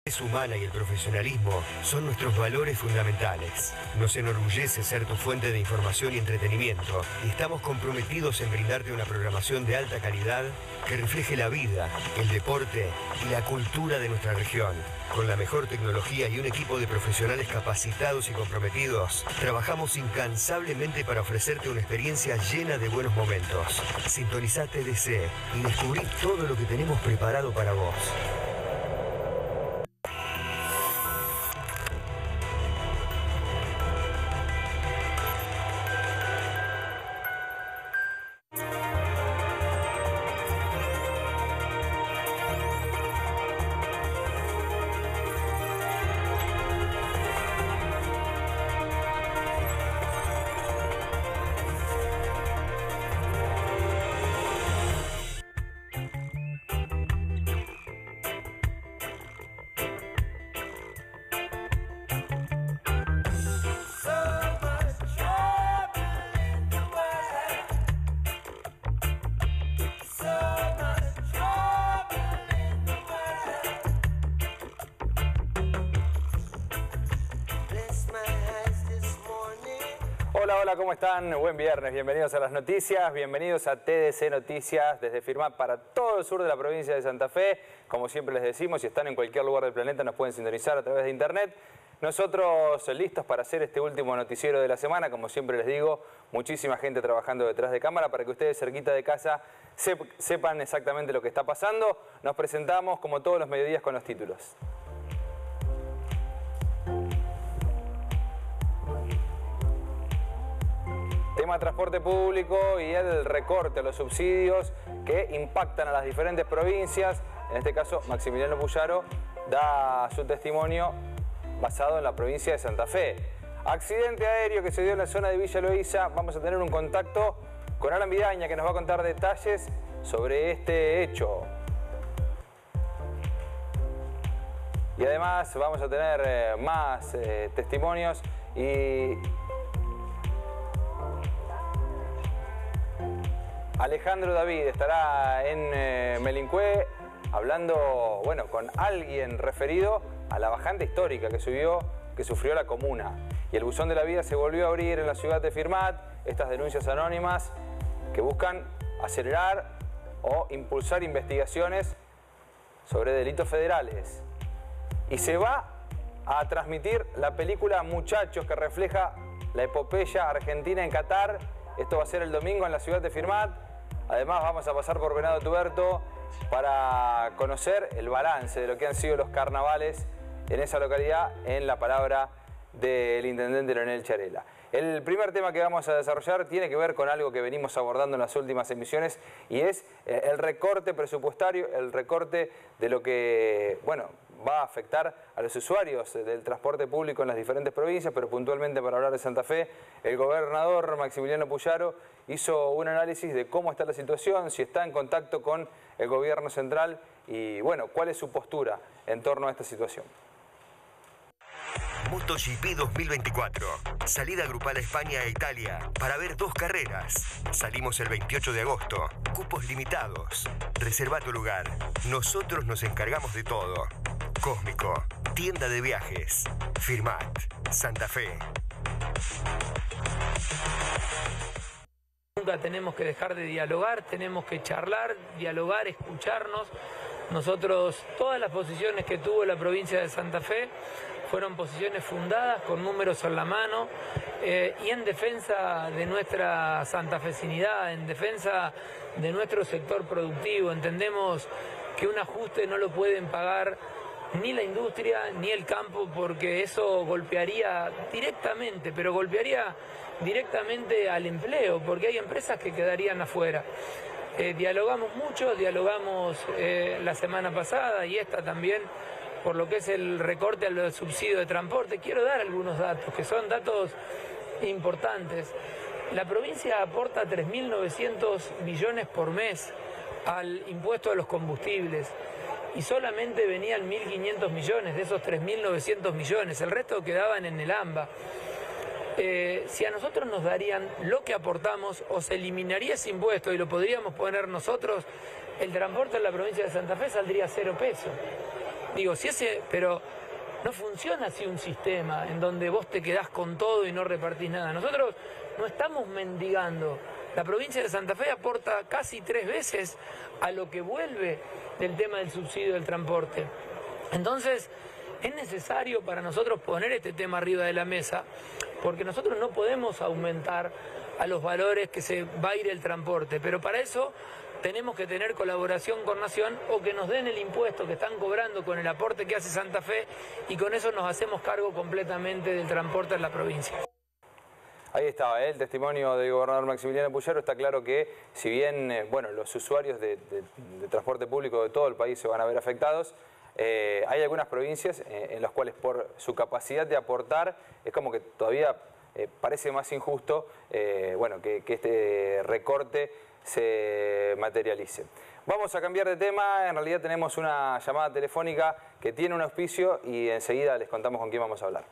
humana y el profesionalismo son nuestros valores fundamentales. Nos enorgullece ser tu fuente de información y entretenimiento y estamos comprometidos en brindarte una programación de alta calidad que refleje la vida, el deporte y la cultura de nuestra región. Con la mejor tecnología y un equipo de profesionales capacitados y comprometidos, trabajamos incansablemente para ofrecerte una experiencia llena de buenos momentos. Sintoniza TDC y descubrí todo lo que tenemos preparado para vos. Hola, ¿cómo están? Buen viernes, bienvenidos a las noticias, bienvenidos a TDC Noticias desde Firmat para todo el sur de la provincia de Santa Fe. Como siempre les decimos, si están en cualquier lugar del planeta nos pueden sintonizar a través de internet. Nosotros listos para hacer este último noticiero de la semana, como siempre les digo, muchísima gente trabajando detrás de cámara para que ustedes cerquita de casa sepan exactamente lo que está pasando. Nos presentamos como todos los mediodías con los títulos. Tema transporte público y el recorte a los subsidios que impactan a las diferentes provincias. En este caso, Maximiliano Puyaro da su testimonio basado en la provincia de Santa Fe. Accidente aéreo que se dio en la zona de Villa Loíza. Vamos a tener un contacto con Alan Vidaña que nos va a contar detalles sobre este hecho. Y además vamos a tener más testimonios y Alejandro David estará en Melincué hablando, bueno, con alguien referido a la bajante histórica que sufrió la comuna. Y el buzón de la vida se volvió a abrir en la ciudad de Firmat, estas denuncias anónimas que buscan acelerar o impulsar investigaciones sobre delitos federales. Y se va a transmitir la película Muchachos que refleja la epopeya argentina en Qatar. Esto va a ser el domingo en la ciudad de Firmat. Además vamos a pasar por Venado Tuerto para conocer el balance de lo que han sido los carnavales en esa localidad, en la palabra del intendente Leonel Charela. El primer tema que vamos a desarrollar tiene que ver con algo que venimos abordando en las últimas emisiones y es el recorte presupuestario, el recorte de lo que, bueno, va a afectar a los usuarios del transporte público en las diferentes provincias, pero puntualmente para hablar de Santa Fe, el gobernador Maximiliano Puyaro hizo un análisis de cómo está la situación, si está en contacto con el gobierno central y, bueno, cuál es su postura en torno a esta situación. MotoGP 2024. Salida grupal a España e Italia para ver 2 carreras. Salimos el 28 de agosto. Cupos limitados. Reserva tu lugar. Nosotros nos encargamos de todo. Cósmico. Tienda de viajes. Firmat. Santa Fe. Nunca tenemos que dejar de dialogar, tenemos que charlar, dialogar, escucharnos. Nosotros, todas las posiciones que tuvo la provincia de Santa Fe fueron posiciones fundadas, con números en la mano y en defensa de nuestra santafecinidad, en defensa de nuestro sector productivo. Entendemos que un ajuste no lo pueden pagar ni la industria ni el campo, porque eso golpearía directamente, pero golpearía directamente al empleo, porque hay empresas que quedarían afuera. Dialogamos mucho, dialogamos la semana pasada y esta también por lo que es el recorte al subsidio de transporte. Quiero dar algunos datos, que son datos importantes. La provincia aporta 3.900 millones por mes al impuesto a los combustibles y solamente venían 1.500 millones de esos 3.900 millones, el resto quedaban en el AMBA. Si a nosotros nos darían lo que aportamos o se eliminaría ese impuesto y lo podríamos poner nosotros, el transporte en la provincia de Santa Fe saldría 0 pesos. Digo, pero no funciona así un sistema en donde vos te quedás con todo y no repartís nada. Nosotros no estamos mendigando. La provincia de Santa Fe aporta casi 3 veces a lo que vuelve del tema del subsidio del transporte. Entonces, es necesario para nosotros poner este tema arriba de la mesa, porque nosotros no podemos aumentar a los valores que se va a ir el transporte, pero para eso tenemos que tener colaboración con Nación o que nos den el impuesto que están cobrando con el aporte que hace Santa Fe y con eso nos hacemos cargo completamente del transporte en la provincia. Ahí estaba el testimonio del gobernador Maximiliano Puyaro. Está claro que si bien bueno, los usuarios de transporte público de todo el país se van a ver afectados, hay algunas provincias en las cuales por su capacidad de aportar es como que todavía parece más injusto bueno, que este recorte se materialice. Vamos a cambiar de tema. En realidad tenemos una llamada telefónica que tiene un auspicio y enseguida les contamos con quién vamos a hablar.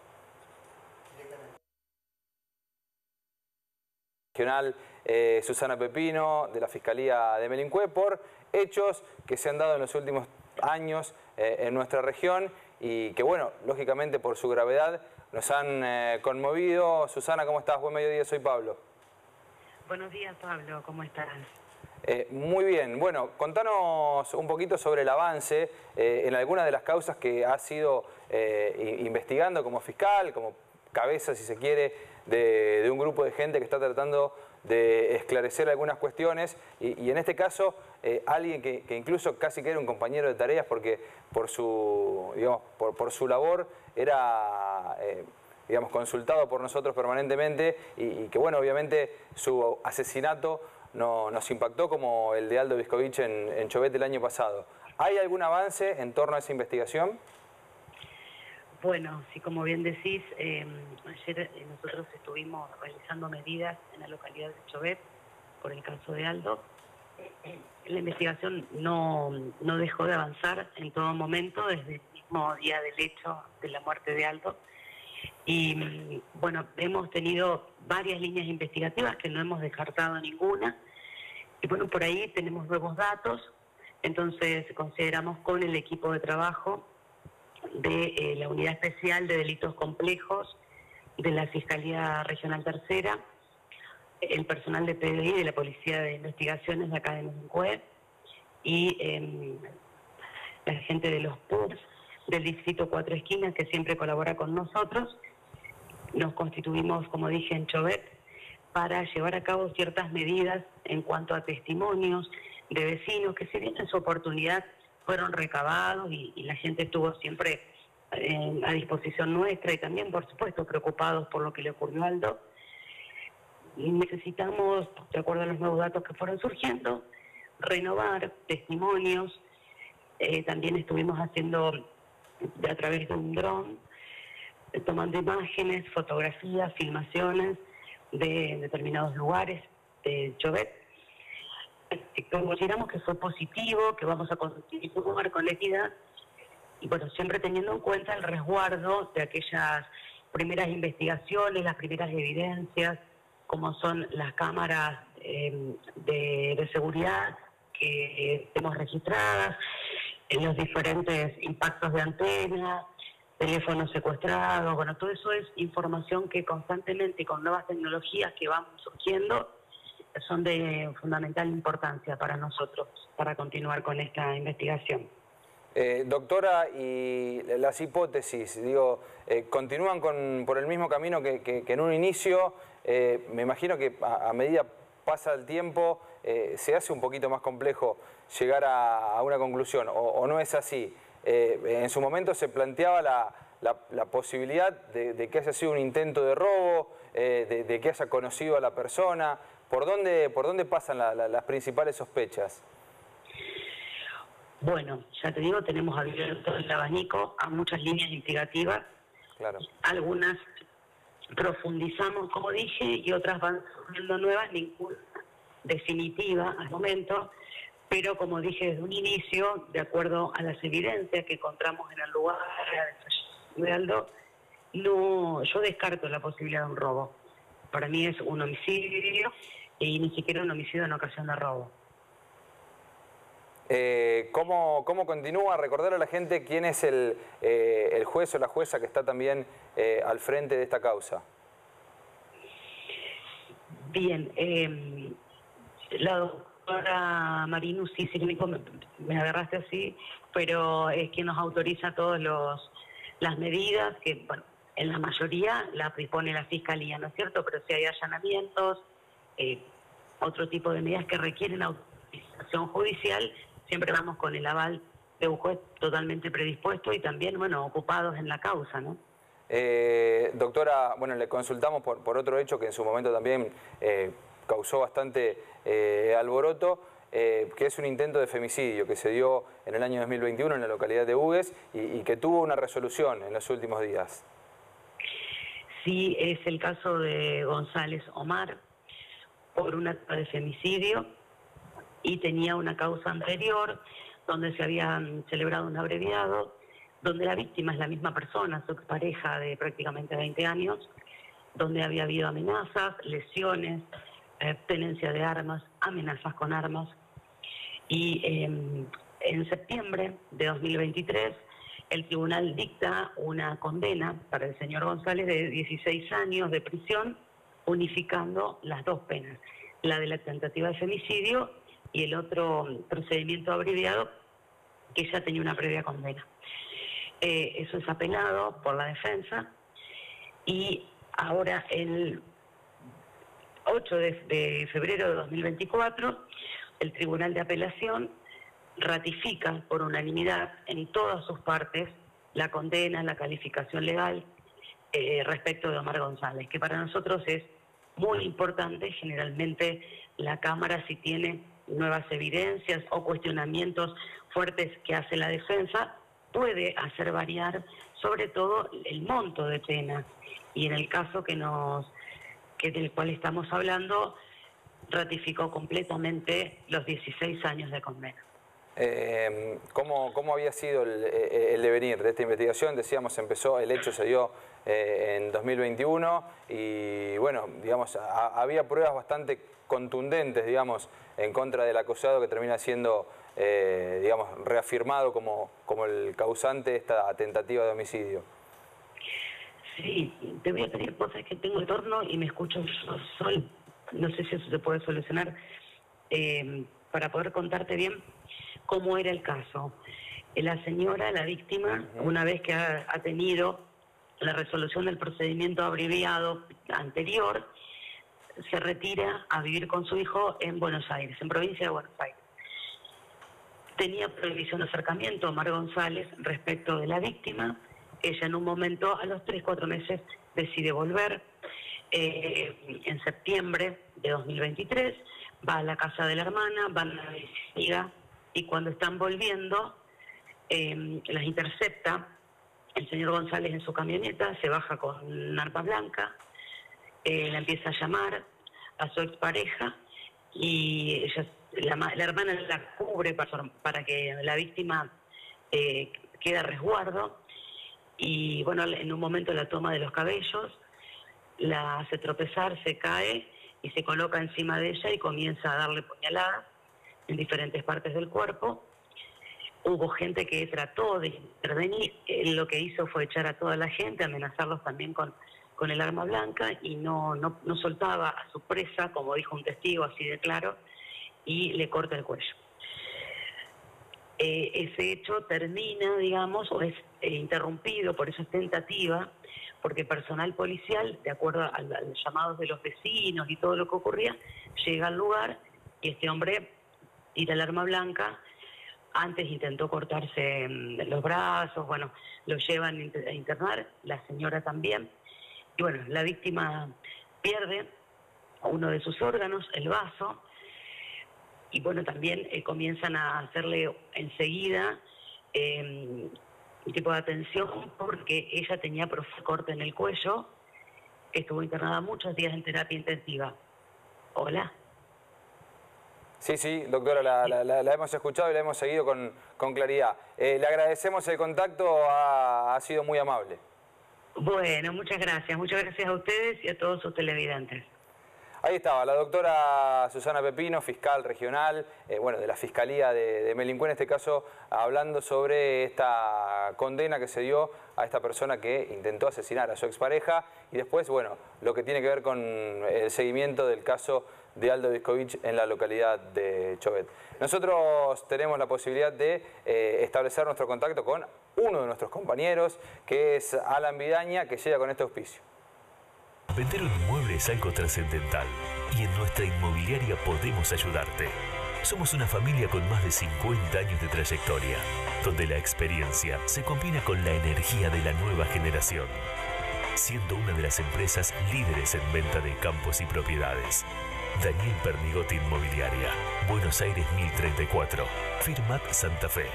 Regional Susana Pepino de la Fiscalía de Melincue por hechos que se han dado en los últimos años en nuestra región y que, bueno, lógicamente por su gravedad nos han conmovido. Susana, ¿cómo estás? Buen mediodía, soy Pablo. Buenos días, Pablo, ¿cómo estás? Muy bien. Bueno, contanos un poquito sobre el avance en algunas de las causas que has ido investigando como fiscal, como cabeza, si se quiere, de un grupo de gente que está tratando de esclarecer algunas cuestiones y en este caso alguien que incluso casi que era un compañero de tareas porque por su, digamos, por su labor era digamos, consultado por nosotros permanentemente y que, bueno, obviamente su asesinato nos impactó como el de Aldo Viscovich en Chobet el año pasado. ¿Hay algún avance en torno a esa investigación? Bueno, sí, como bien decís, ayer nosotros estuvimos realizando medidas en la localidad de Chobet por el caso de Aldo. La investigación no dejó de avanzar en todo momento desde el mismo día del hecho de la muerte de Aldo. Y bueno, hemos tenido varias líneas investigativas que no hemos descartado ninguna. Y bueno, por ahí tenemos nuevos datos, entonces consideramos con el equipo de trabajo de la Unidad Especial de Delitos Complejos de la Fiscalía Regional Tercera, el personal de PDI de la Policía de Investigaciones de acá de Melincue y la gente de los PURs del Distrito 4 Esquinas que siempre colabora con nosotros. Nos constituimos, como dije, en Chobet para llevar a cabo ciertas medidas en cuanto a testimonios de vecinos que, si bien en su oportunidad fueron recabados y la gente estuvo siempre a disposición nuestra y también, por supuesto, preocupados por lo que le ocurrió a Aldo, necesitamos, de acuerdo a los nuevos datos que fueron surgiendo, renovar testimonios. También estuvimos haciendo a través de un dron, tomando imágenes, fotografías, filmaciones de determinados lugares de Chobet. Consideramos que fue positivo, que vamos a continuar con la equidad y bueno, siempre teniendo en cuenta el resguardo de aquellas primeras investigaciones, las primeras evidencias, como son las cámaras de seguridad que tenemos registradas, los diferentes impactos de antena, teléfonos secuestrados. Bueno, todo eso es información que constantemente con nuevas tecnologías que van surgiendo son de fundamental importancia para nosotros, para continuar con esta investigación. Doctora, y las hipótesis, digo, ¿continúan por el mismo camino que en un inicio? Me imagino que a medida pasa el tiempo se hace un poquito más complejo llegar a una conclusión, o no es así. En su momento se planteaba la posibilidad de que haya sido un intento de robo, de que haya conocido a la persona. ¿Por dónde pasan las principales sospechas? Bueno, ya te digo, tenemos abierto el abanico a muchas líneas investigativas. Claro. Algunas profundizamos, como dije, y otras van surgiendo nuevas, ninguna definitiva al momento, pero como dije desde un inicio, de acuerdo a las evidencias que encontramos en el lugar de Aldo, yo descarto la posibilidad de un robo. Para mí es un homicidio y ni siquiera un homicidio en ocasión de robo. ¿Cómo continúa? Recordar a la gente quién es el juez o la jueza que está también al frente de esta causa. Bien, la doctora Marinus, sí, me agarraste así, pero es quien nos autoriza todas las medidas que, bueno, en la mayoría la dispone la Fiscalía, ¿no es cierto? Pero si hay allanamientos, otro tipo de medidas que requieren autorización judicial, siempre vamos con el aval de un juez totalmente predispuesto y también, bueno, ocupados en la causa, ¿no? Doctora, bueno, le consultamos por otro hecho que en su momento también causó bastante alboroto, que es un intento de femicidio que se dio en el año 2021 en la localidad de Hugues y que tuvo una resolución en los últimos días. Sí, es el caso de González Omar por un acto de femicidio y tenía una causa anterior donde se había celebrado un abreviado, donde la víctima es la misma persona, su expareja de prácticamente 20 años, donde había habido amenazas, lesiones, tenencia de armas, amenazas con armas. Y en septiembre de 2023, el tribunal dicta una condena para el señor González de 16 años de prisión, unificando las dos penas, la de la tentativa de femicidio y el otro procedimiento abreviado, que ya tenía una previa condena. Eso es apelado por la defensa y ahora el 8 de febrero de 2024 el Tribunal de Apelación ratifica por unanimidad en todas sus partes la condena, la calificación legal respecto de Omar González, que para nosotros es muy importante. Generalmente la Cámara, si tiene nuevas evidencias o cuestionamientos fuertes que hace la defensa, puede hacer variar sobre todo el monto de pena. Y en el caso del cual estamos hablando, ratificó completamente los 16 años de condena. ¿Cómo había sido el devenir de esta investigación? Decíamos, el hecho se dio en 2021 y bueno, digamos, había pruebas bastante contundentes, digamos, en contra del acusado, que termina siendo, digamos, reafirmado como el causante de esta tentativa de homicidio. Sí, te voy a pedir, vos sabés que tengo el torno y me escucho sol. No sé si eso se puede solucionar para poder contarte bien cómo era el caso. La señora, la víctima, una vez que ha tenido la resolución del procedimiento abreviado anterior, se retira a vivir con su hijo en Buenos Aires, en provincia de Buenos Aires. Tenía prohibición de acercamiento Omar González respecto de la víctima. Ella en un momento, a los 3-4 meses, decide volver. En septiembre de 2023 va a la casa de la hermana, van a la visita y cuando están volviendo las intercepta el señor González en su camioneta, se baja con un arma blanca, la empieza a llamar a su expareja y ella, la hermana la cubre para que la víctima quede a resguardo y bueno, en un momento la toma de los cabellos, la hace tropezar, se cae y se coloca encima de ella y comienza a darle puñaladas en diferentes partes del cuerpo. Hubo gente que trató de intervenir, él lo que hizo fue echar a toda la gente, amenazarlos también con el arma blanca y no soltaba a su presa, como dijo un testigo así de claro, y le corta el cuello. Ese hecho termina, digamos, o es interrumpido, por eso es tentativa, porque personal policial, de acuerdo a los llamados de los vecinos y todo lo que ocurría, llega al lugar y este hombre tira el arma blanca. Antes intentó cortarse los brazos, bueno, lo llevan a internar, la señora también. Y bueno, la víctima pierde uno de sus órganos, el vaso, y bueno, también comienzan a hacerle enseguida un tipo de atención porque ella tenía corte en el cuello, estuvo internada muchos días en terapia intensiva. Hola. Sí, doctora, la hemos escuchado y la hemos seguido con claridad. Le agradecemos el contacto, ha sido muy amable. Bueno, muchas gracias a ustedes y a todos sus televidentes. Ahí estaba la doctora Susana Pepino, fiscal regional, de la Fiscalía de Melincue, en este caso, hablando sobre esta condena que se dio a esta persona que intentó asesinar a su expareja y después, lo que tiene que ver con el seguimiento del caso de Aldo Viscovich en la localidad de Chobet. Nosotros tenemos la posibilidad de establecer nuestro contacto con uno de nuestros compañeros, que es Alan Vidaña, que llega con este auspicio. Vender un inmueble es algo trascendental y en nuestra inmobiliaria podemos ayudarte. Somos una familia con más de 50 años de trayectoria, donde la experiencia se combina con la energía de la nueva generación, siendo una de las empresas líderes en venta de campos y propiedades. Daniel Pernigotti Inmobiliaria, Buenos Aires 1034, Firmat Santa Fe.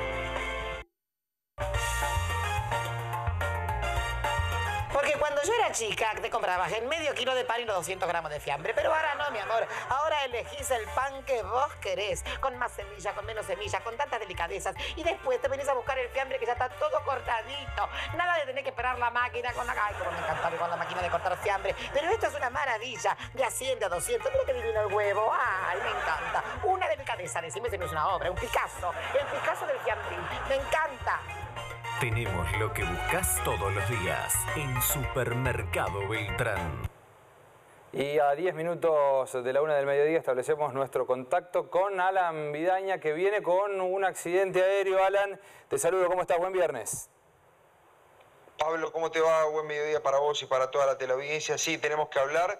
Porque cuando yo era chica, te comprabas el medio kilo de pan y los 200 gramos de fiambre. Pero ahora no, mi amor. Ahora elegís el pan que vos querés. Con más semilla, con menos semilla, con tantas delicadezas. Y después te venís a buscar el fiambre que ya está todo cortadito. Nada de tener que esperar la máquina con la... Ay, como me encanta con la máquina de cortar fiambre. Pero esto es una maravilla. De a 100, de a 200. Mira que divino el huevo. Ay, me encanta. Una delicadeza. Decime si no es una obra. Un Picasso. El Picasso del fiambrín. Me encanta. Tenemos lo que buscas todos los días en Supermercado Beltrán. Y a 10 minutos de la 1 del mediodía establecemos nuestro contacto con Alan Vidaña, que viene con un accidente aéreo. Alan, te saludo, ¿cómo estás? Buen viernes. Pablo, ¿cómo te va? Buen mediodía para vos y para toda la teleaudiencia. Sí, tenemos que hablar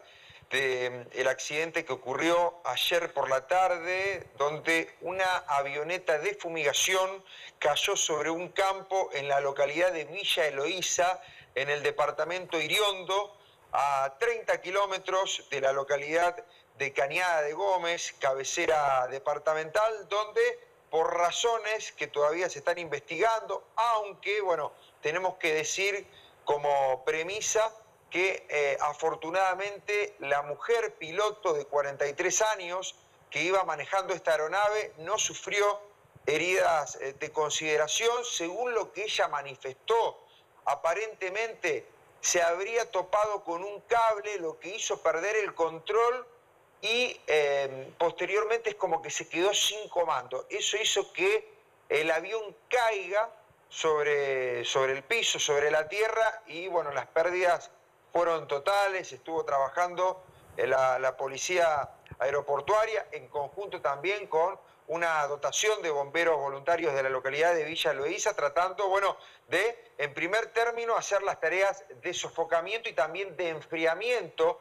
del accidente que ocurrió ayer por la tarde, donde una avioneta de fumigación cayó sobre un campo en la localidad de Villa Eloísa, en el departamento Iriondo, a 30 kilómetros de la localidad de Cañada de Gómez, cabecera departamental, donde por razones que todavía se están investigando, aunque, tenemos que decir como premisa que afortunadamente la mujer piloto de 43 años que iba manejando esta aeronave no sufrió heridas de consideración, según lo que ella manifestó. Aparentemente se habría topado con un cable, lo que hizo perder el control y posteriormente es como que se quedó sin comando. Eso hizo que el avión caiga sobre el piso, sobre la tierra y las pérdidas fueron totales. Estuvo trabajando la policía aeroportuaria en conjunto también con una dotación de bomberos voluntarios de la localidad de Villa Eloísa, tratando, de, en primer término, hacer las tareas de sofocamiento y también de enfriamiento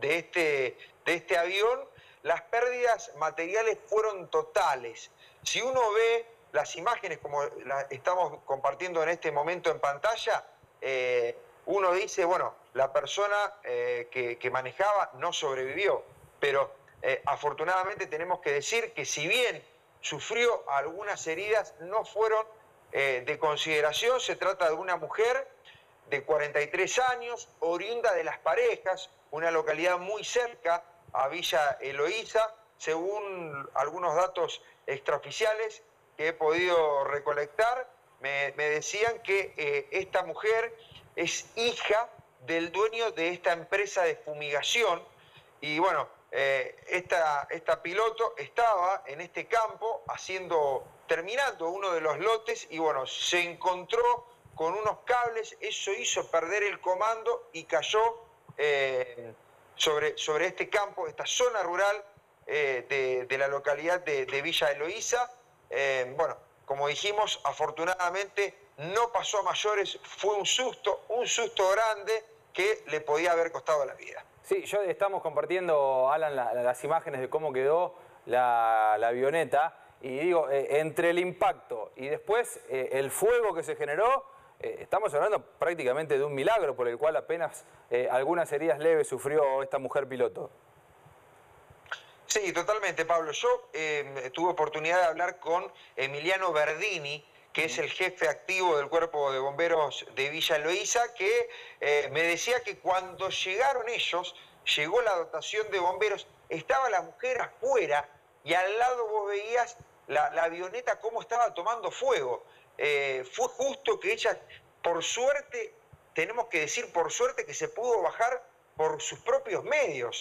de este avión. Las pérdidas materiales fueron totales. Si uno ve las imágenes como las estamos compartiendo en este momento en pantalla, uno dice, la persona que manejaba no sobrevivió, pero afortunadamente tenemos que decir que si bien sufrió algunas heridas, no fueron de consideración. Se trata de una mujer de 43 años, oriunda de Las Parejas, una localidad muy cerca a Villa Eloísa, según algunos datos extraoficiales que he podido recolectar. Me decían que esta mujer es hija del dueño de esta empresa de fumigación y esta piloto estaba en este campo terminando uno de los lotes y se encontró con unos cables. Eso hizo perder el comando y cayó sobre este campo, esta zona rural de la localidad de Villa Eloísa. Como dijimos, afortunadamente no pasó a mayores, fue un susto grande que le podía haber costado la vida. Sí, estamos compartiendo, Alan, las imágenes de cómo quedó la avioneta y digo, entre el impacto y después el fuego que se generó, estamos hablando prácticamente de un milagro por el cual apenas algunas heridas leves sufrió esta mujer piloto. Sí, totalmente, Pablo. Yo tuve oportunidad de hablar con Emiliano Verdini, que es el jefe activo del Cuerpo de Bomberos de Villa Eloísa, que me decía que cuando llegaron ellos, llegó la dotación de bomberos, estaba la mujer afuera y al lado vos veías la avioneta cómo estaba tomando fuego. Fue justo que ella, por suerte, tenemos que decir por suerte que se pudo bajar por sus propios medios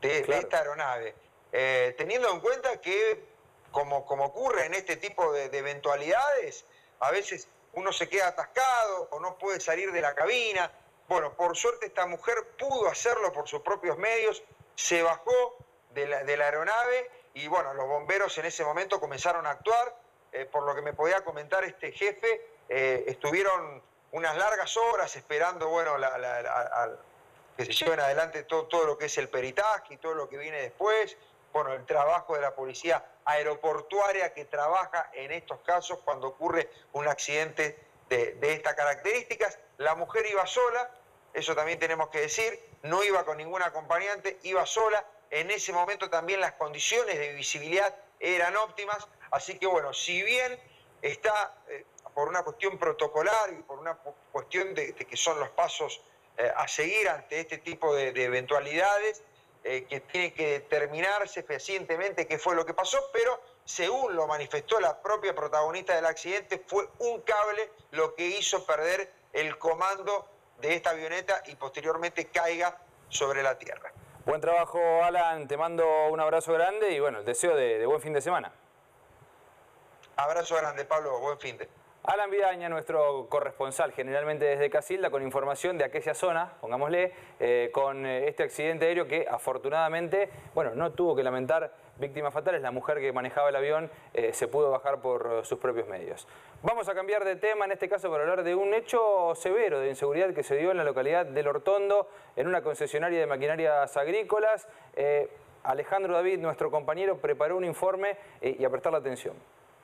de esta aeronave. Teniendo en cuenta que, como ocurre en este tipo de eventualidades, a veces uno se queda atascado o no puede salir de la cabina. Bueno, por suerte esta mujer pudo hacerlo por sus propios medios, se bajó de la aeronave y bueno, los bomberos en ese momento comenzaron a actuar. Por lo que me podía comentar este jefe, estuvieron unas largas horas esperando, bueno, que se lleven adelante todo lo que es el peritaje y todo lo que viene después. Bueno, el trabajo de la policía aeroportuaria que trabaja en estos casos cuando ocurre un accidente de estas características. La mujer iba sola, eso también tenemos que decir, no iba con ningún acompañante, iba sola. En ese momento también las condiciones de visibilidad eran óptimas, así que bueno, si bien está por una cuestión protocolar y por una cuestión de que son los pasos a seguir ante este tipo de eventualidades, que tiene que determinarse fehacientemente qué fue lo que pasó, pero según lo manifestó la propia protagonista del accidente, fue un cable lo que hizo perder el comando de esta avioneta y posteriormente caiga sobre la tierra. Buen trabajo, Alan, te mando un abrazo grande y bueno, el deseo de buen fin de semana. Abrazo grande, Pablo, buen fin de. Alan Vidaña, nuestro corresponsal, generalmente desde Casilda, con información de aquella zona, pongámosle, con este accidente aéreo que afortunadamente, bueno, no tuvo que lamentar víctimas fatales. La mujer que manejaba el avión se pudo bajar por sus propios medios. Vamos a cambiar de tema, en este caso para hablar de un hecho severo de inseguridad que se dio en la localidad del Hortondo, en una concesionaria de maquinarias agrícolas. Alejandro David, nuestro compañero, preparó un informe y a prestar la atención.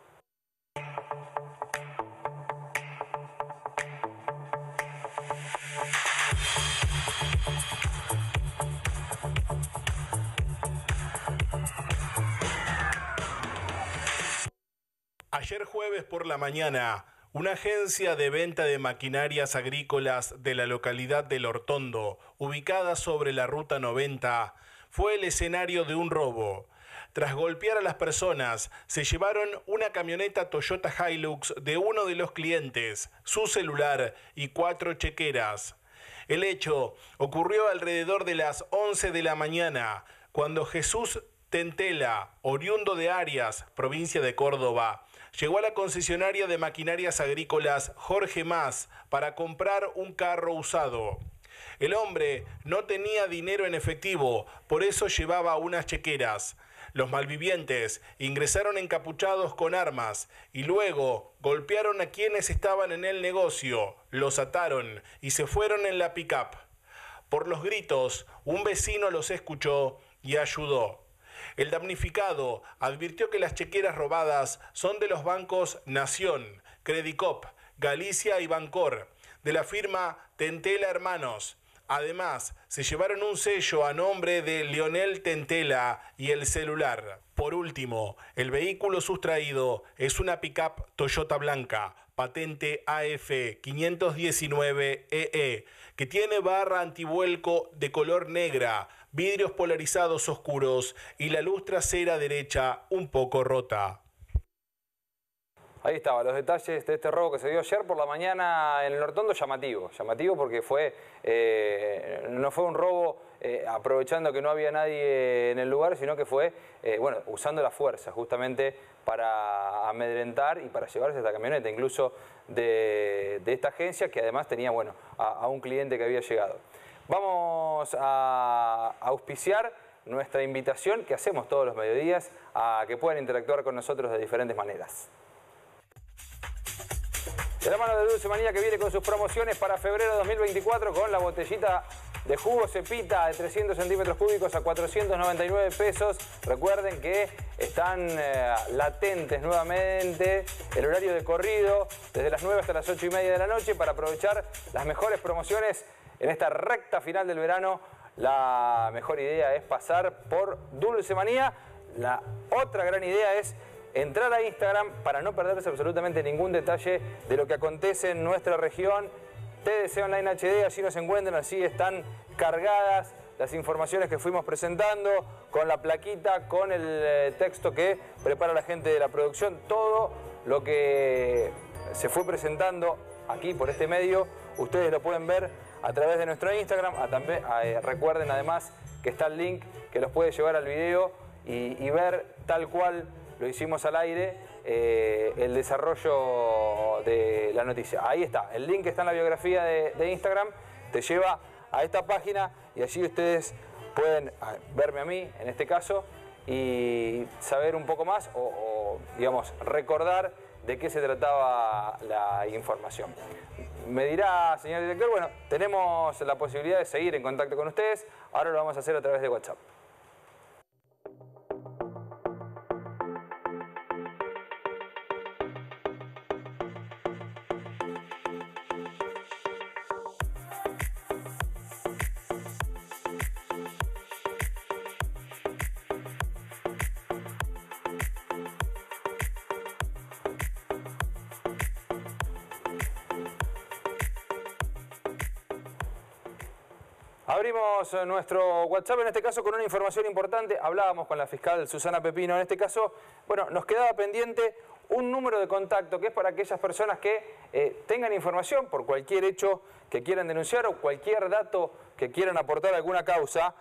Ayer jueves por la mañana, una agencia de venta de maquinarias agrícolas de la localidad del Hortondo, ubicada sobre la ruta 90, fue el escenario de un robo. Tras golpear a las personas, se llevaron una camioneta Toyota Hilux de uno de los clientes, su celular y 4 chequeras. El hecho ocurrió alrededor de las 11 de la mañana, cuando Jesús Tentela, oriundo de Arias, provincia de Córdoba, llegó a la concesionaria de maquinarias agrícolas Jorge Mas para comprar un carro usado. El hombre no tenía dinero en efectivo, por eso llevaba unas chequeras. Los malvivientes ingresaron encapuchados con armas y luego golpearon a quienes estaban en el negocio, los ataron y se fueron en la pick-up. Por los gritos, un vecino los escuchó y ayudó. El damnificado advirtió que las chequeras robadas son de los bancos Nación, Credicop, Galicia y Bancor, de la firma Tentela Hermanos. Además, se llevaron un sello a nombre de Leonel Tentela y el celular. Por último, el vehículo sustraído es una pick-up Toyota blanca, patente AF 519EE, que tiene barra antivuelco de color negra, vidrios polarizados oscuros y la luz trasera derecha un poco rota. Ahí estaban los detalles de este robo que se dio ayer por la mañana en el Hortondo. Llamativo porque no fue un robo aprovechando que no había nadie en el lugar, sino que fue usando la fuerza justamente para amedrentar y para llevarse esta camioneta, incluso de esta agencia, que además tenía a un cliente que había llegado. Vamos a auspiciar nuestra invitación que hacemos todos los mediodías a que puedan interactuar con nosotros de diferentes maneras. De la mano de Dulce Manía, que viene con sus promociones para febrero de 2024 con la botellita de jugo Cepita de 300 centímetros cúbicos a 499 pesos. Recuerden que están latentes nuevamente el horario de corrido desde las 9 hasta las 8:30 de la noche para aprovechar las mejores promociones en esta recta final del verano. La mejor idea es pasar por Dulce Manía. La otra gran idea es entrar a Instagram para no perderse absolutamente ningún detalle de lo que acontece en nuestra región. TDC Online HD, allí nos encuentran, allí están cargadas las informaciones que fuimos presentando, con la plaquita, con el texto que prepara la gente de la producción. Todo lo que se fue presentando aquí por este medio, ustedes lo pueden ver a través de nuestro Instagram. Recuerden además que está el link que los puede llevar al video y ver tal cual lo hicimos al aire, el desarrollo de la noticia. Ahí está, el link está en la biografía de Instagram, te lleva a esta página y allí ustedes pueden verme a mí, en este caso, y saber un poco más o digamos, recordar de qué se trataba la información. Me dirá, señor director, bueno, tenemos la posibilidad de seguir en contacto con ustedes, ahora lo vamos a hacer a través de WhatsApp. Abrimos nuestro WhatsApp, en este caso con una información importante. Hablábamos con la fiscal Susana Pepino. En este caso, bueno, nos quedaba pendiente un número de contacto que es para aquellas personas que tengan información por cualquier hecho que quieran denunciar o cualquier dato que quieran aportar a alguna causa.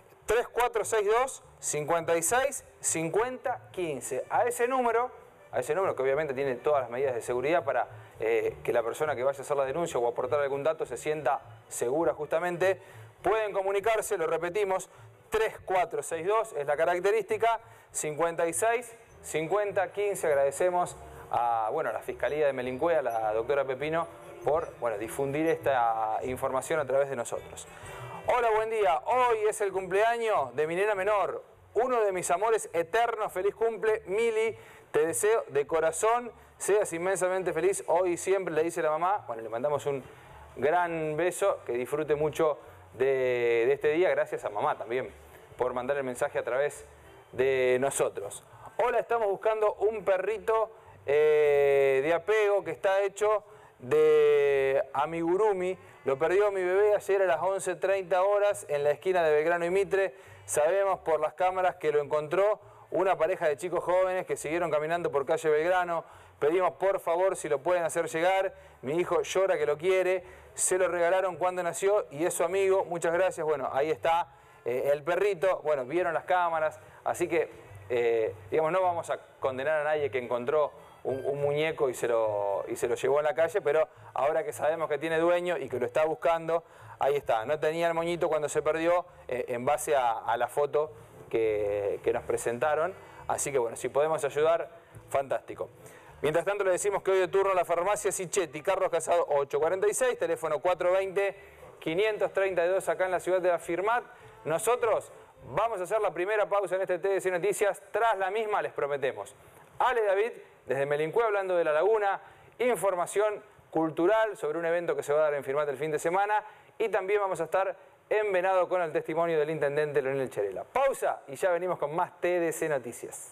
3462 56 50 15. A ese número que obviamente tiene todas las medidas de seguridad para que la persona que vaya a hacer la denuncia o aportar algún dato se sienta segura justamente. Pueden comunicarse, lo repetimos, 3462 es la característica, 56 50 15. Agradecemos a la Fiscalía de Melincue, a la doctora Pepino, por difundir esta información a través de nosotros. Hola, buen día. Hoy es el cumpleaños de mi nena menor, uno de mis amores eternos. Feliz cumple, Mili. Te deseo de corazón, seas inmensamente feliz hoy y siempre, le dice la mamá. Bueno, le mandamos un gran beso, que disfrute mucho de este día. Gracias a mamá también por mandar el mensaje a través de nosotros. Hola, estamos buscando un perrito de apego que está hecho de amigurumi. Lo perdió mi bebé ayer a las 11:30 horas en la esquina de Belgrano y Mitre. Sabemos por las cámaras que lo encontró una pareja de chicos jóvenes que siguieron caminando por calle Belgrano. Pedimos por favor si lo pueden hacer llegar. Mi hijo llora que lo quiere. Se lo regalaron cuando nació y es su amigo. Muchas gracias. Bueno, ahí está el perrito. Bueno, vieron las cámaras. Así que, digamos, no vamos a condenar a nadie que encontró un muñeco y se lo llevó a la calle, pero ahora que sabemos que tiene dueño y que lo está buscando, ahí está. No tenía el moñito cuando se perdió en base a la foto que nos presentaron. Así que, bueno, si podemos ayudar, fantástico. Mientras tanto, le decimos que hoy de turno la farmacia Sichetti, Carlos Casado 846, teléfono 420-532, acá en la ciudad de Afirmat. Nosotros vamos a hacer la primera pausa en este TDC Noticias. Tras la misma, les prometemos, Ale David, desde Melincue, hablando de La Laguna, información cultural sobre un evento que se va a dar en Firmat el fin de semana, y también vamos a estar en Venado con el testimonio del intendente Leonel Cherela. Pausa y ya venimos con más TDC Noticias.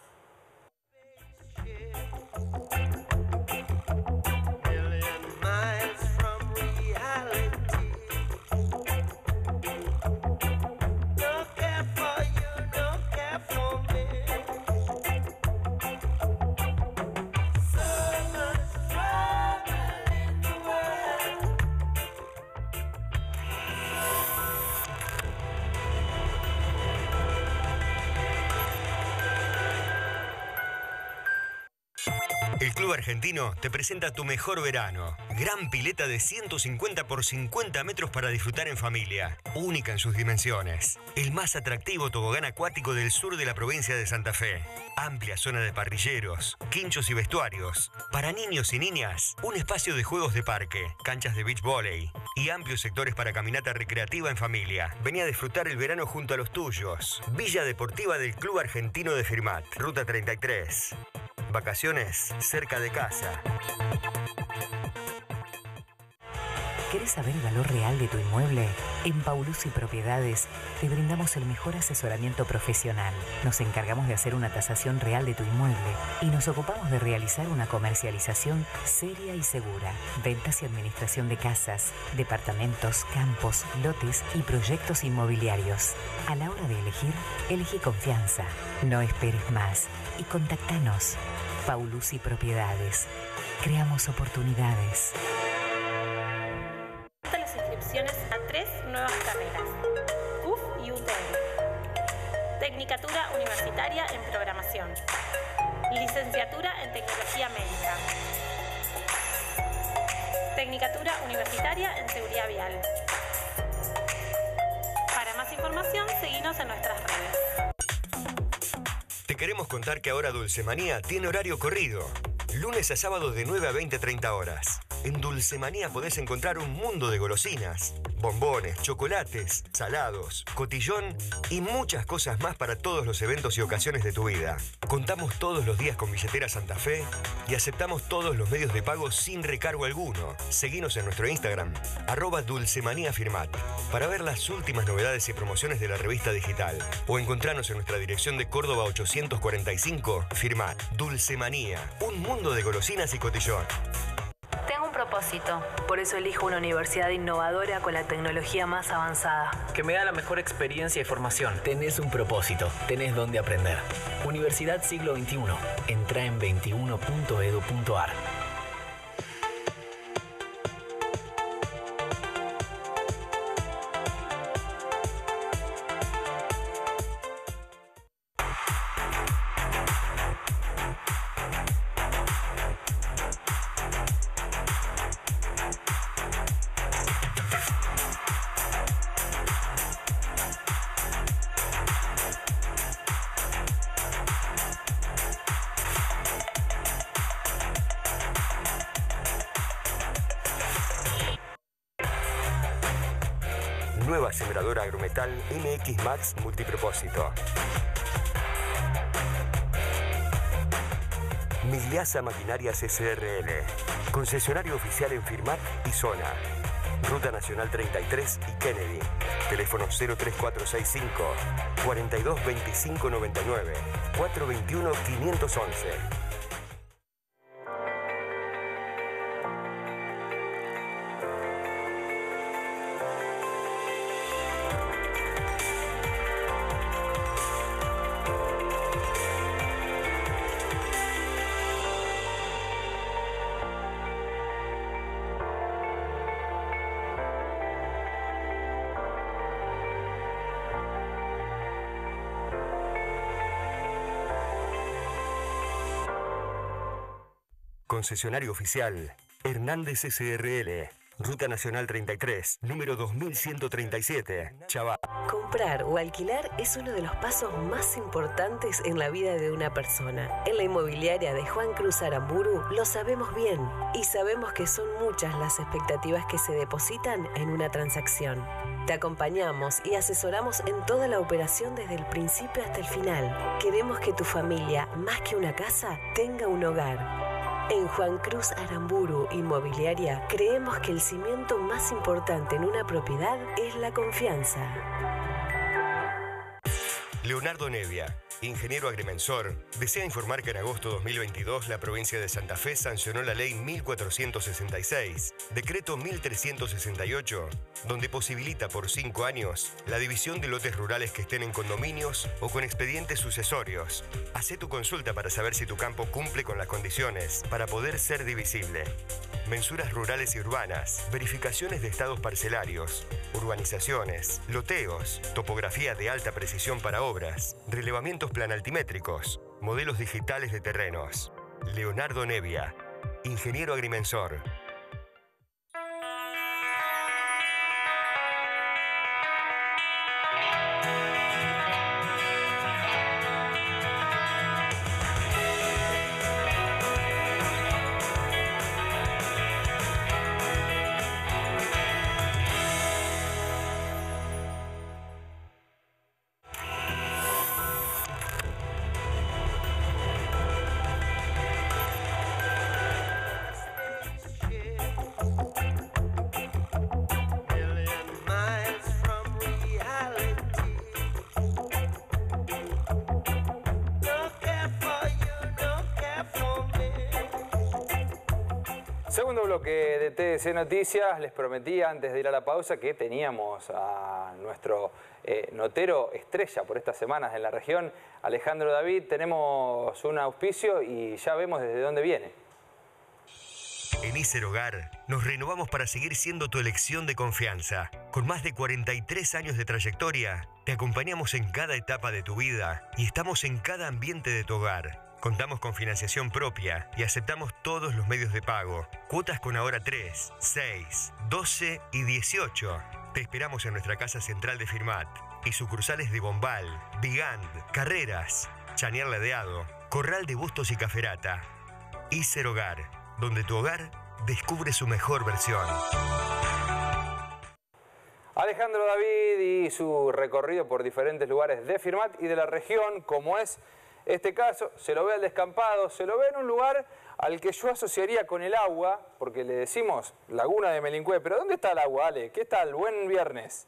El Club Argentino te presenta tu mejor verano. Gran pileta de 150 por 50 metros para disfrutar en familia. Única en sus dimensiones. El más atractivo tobogán acuático del sur de la provincia de Santa Fe. Amplia zona de parrilleros, quinchos y vestuarios. Para niños y niñas, un espacio de juegos de parque, canchas de beach volley y amplios sectores para caminata recreativa en familia. Vení a disfrutar el verano junto a los tuyos. Villa Deportiva del Club Argentino de Firmat, Ruta 33. Vacaciones cerca de casa. ¿Querés saber el valor real de tu inmueble? En Paulucci Propiedades te brindamos el mejor asesoramiento profesional. Nos encargamos de hacer una tasación real de tu inmueble y nos ocupamos de realizar una comercialización seria y segura. Ventas y administración de casas, departamentos, campos, lotes y proyectos inmobiliarios. A la hora de elegir, elegí confianza. No esperes más y contactanos. Paulucci Propiedades. Creamos oportunidades. Las admisiones a 3 nuevas carreras, CUF y UTN. Tecnicatura Universitaria en Programación. Licenciatura en Tecnología Médica. Tecnicatura Universitaria en Seguridad Vial. Para más información, seguinos en nuestras redes. Te queremos contar que ahora Dulcemanía tiene horario corrido. Lunes a sábados de 9 a 20-30 horas. En Dulcemanía podés encontrar un mundo de golosinas, bombones, chocolates, salados, cotillón y muchas cosas más para todos los eventos y ocasiones de tu vida. Contamos todos los días con billetera Santa Fe y aceptamos todos los medios de pago sin recargo alguno. Seguinos en nuestro Instagram, @dulcemaniafirmat, para ver las últimas novedades y promociones de la revista digital. O encontranos en nuestra dirección de Córdoba 845, Firmat. Dulcemanía, un mundo de golosinas y cotillón. Tengo un propósito. Por eso elijo una universidad innovadora con la tecnología más avanzada. Que me da la mejor experiencia y formación. Tenés un propósito. Tenés dónde aprender. Universidad Siglo XXI. Entrá en 21.edu.ar. Nueva sembradora agrometal MX Max multipropósito. Migliasa Maquinarias SRL. Concesionario oficial en Firmat y Zona. Ruta Nacional 33 y Kennedy. Teléfono 03465 422599 421 511. Concesionario oficial Hernández SRL. Ruta Nacional 33, número 2137, Chaval. Comprar o alquilar es uno de los pasos más importantes en la vida de una persona. En la inmobiliaria de Juan Cruz Aramburu lo sabemos bien y sabemos que son muchas las expectativas que se depositan en una transacción. Te acompañamos y asesoramos en toda la operación desde el principio hasta el final. Queremos que tu familia, más que una casa, tenga un hogar. En Juan Cruz Aramburu Inmobiliaria creemos que el cimiento más importante en una propiedad es la confianza. Leonardo Nevia, ingeniero agrimensor, desea informar que en agosto de 2022 la provincia de Santa Fe sancionó la ley 1466, decreto 1368, donde posibilita por 5 años la división de lotes rurales que estén en condominios o con expedientes sucesorios. Hacé tu consulta para saber si tu campo cumple con las condiciones para poder ser divisible. Mensuras rurales y urbanas, verificaciones de estados parcelarios, urbanizaciones, loteos, topografía de alta precisión para obras, relevamientos planaltimétricos, modelos digitales de terrenos. Leonardo Nevia, ingeniero agrimensor. Segundo bloque de TDC Noticias. Les prometí antes de ir a la pausa que teníamos a nuestro notero estrella por estas semanas en la región, Alejandro David. Tenemos un auspicio y ya vemos desde dónde viene. En Iserhogar nos renovamos para seguir siendo tu elección de confianza. Con más de 43 años de trayectoria, te acompañamos en cada etapa de tu vida y estamos en cada ambiente de tu hogar. Contamos con financiación propia y aceptamos todos los medios de pago. Cuotas con ahora 3, 6, 12 y 18. Te esperamos en nuestra casa central de Firmat y sucursales de Bombal, Vigand, Carreras, Chañar Ladeado, Corral de Bustos y Caferata. Iserhogar, donde tu hogar descubre su mejor versión. Alejandro David y su recorrido por diferentes lugares de Firmat y de la región, como es este caso. Se lo ve al descampado, se lo ve en un lugar al que yo asociaría con el agua, porque le decimos Laguna de Melincue. Pero ¿dónde está el agua, Ale? ¿Qué tal? Buen viernes.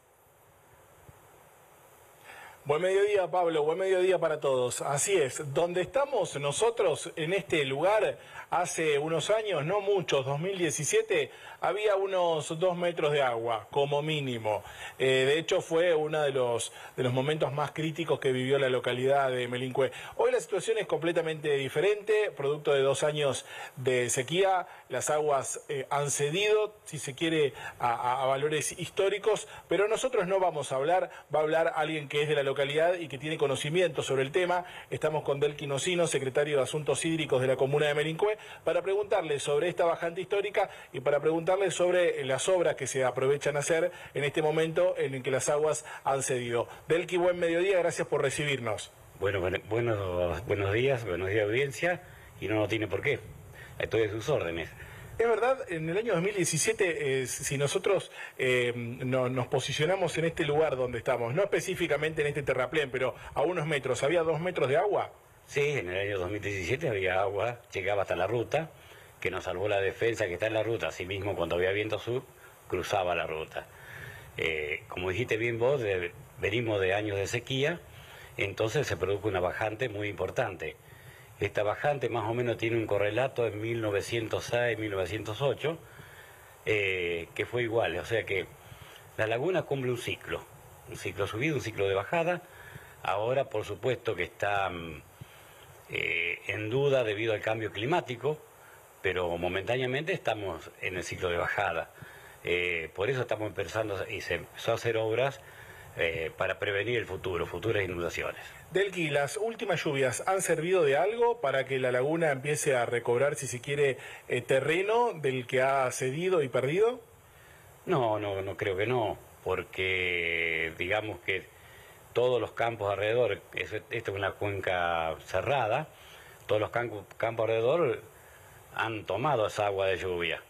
Buen mediodía, Pablo, buen mediodía para todos. Así es, donde estamos nosotros en este lugar hace unos años, no muchos, 2017, había unos 2 metros de agua, como mínimo. De hecho, fue uno de los momentos más críticos que vivió la localidad de Melincue. Hoy la situación es completamente diferente, producto de 2 años de sequía. Las aguas han cedido, si se quiere, a valores históricos, pero nosotros no vamos a hablar, va a hablar alguien que es de la localidad y que tiene conocimiento sobre el tema. Estamos con Delqui Nocino, secretario de Asuntos Hídricos de la comuna de Melincue, para preguntarle sobre esta bajante histórica y para preguntarle sobre las obras que se aprovechan a hacer en este momento en el que las aguas han cedido. Delqui, buen mediodía, gracias por recibirnos. Buenos días audiencia, y no tiene por qué, estoy a sus órdenes. Es verdad, en el año 2017, si nosotros nos posicionamos en este lugar donde estamos, no específicamente en este terraplén, pero a unos metros, ¿había 2 metros de agua? Sí, en el año 2017 había agua, llegaba hasta la ruta, que nos salvó la defensa que está en la ruta. Asimismo, cuando había viento sur, cruzaba la ruta. Como dijiste bien vos, venimos de años de sequía, entonces se produjo una bajante muy importante. Esta bajante más o menos tiene un correlato en 1906, 1908, que fue igual. O sea que la laguna cumple un ciclo subido, un ciclo de bajada. Ahora, por supuesto que está en duda debido al cambio climático, pero momentáneamente estamos en el ciclo de bajada. Por eso estamos empezando y se empezó a hacer obras para prevenir el futuras inundaciones. Delqui, ¿las últimas lluvias han servido de algo para que la laguna empiece a recobrar, si se quiere, terreno del que ha cedido y perdido? No creo que no, porque digamos que todos los campos alrededor, esta es una cuenca cerrada, todos los campos alrededor han tomado esa agua de lluvia.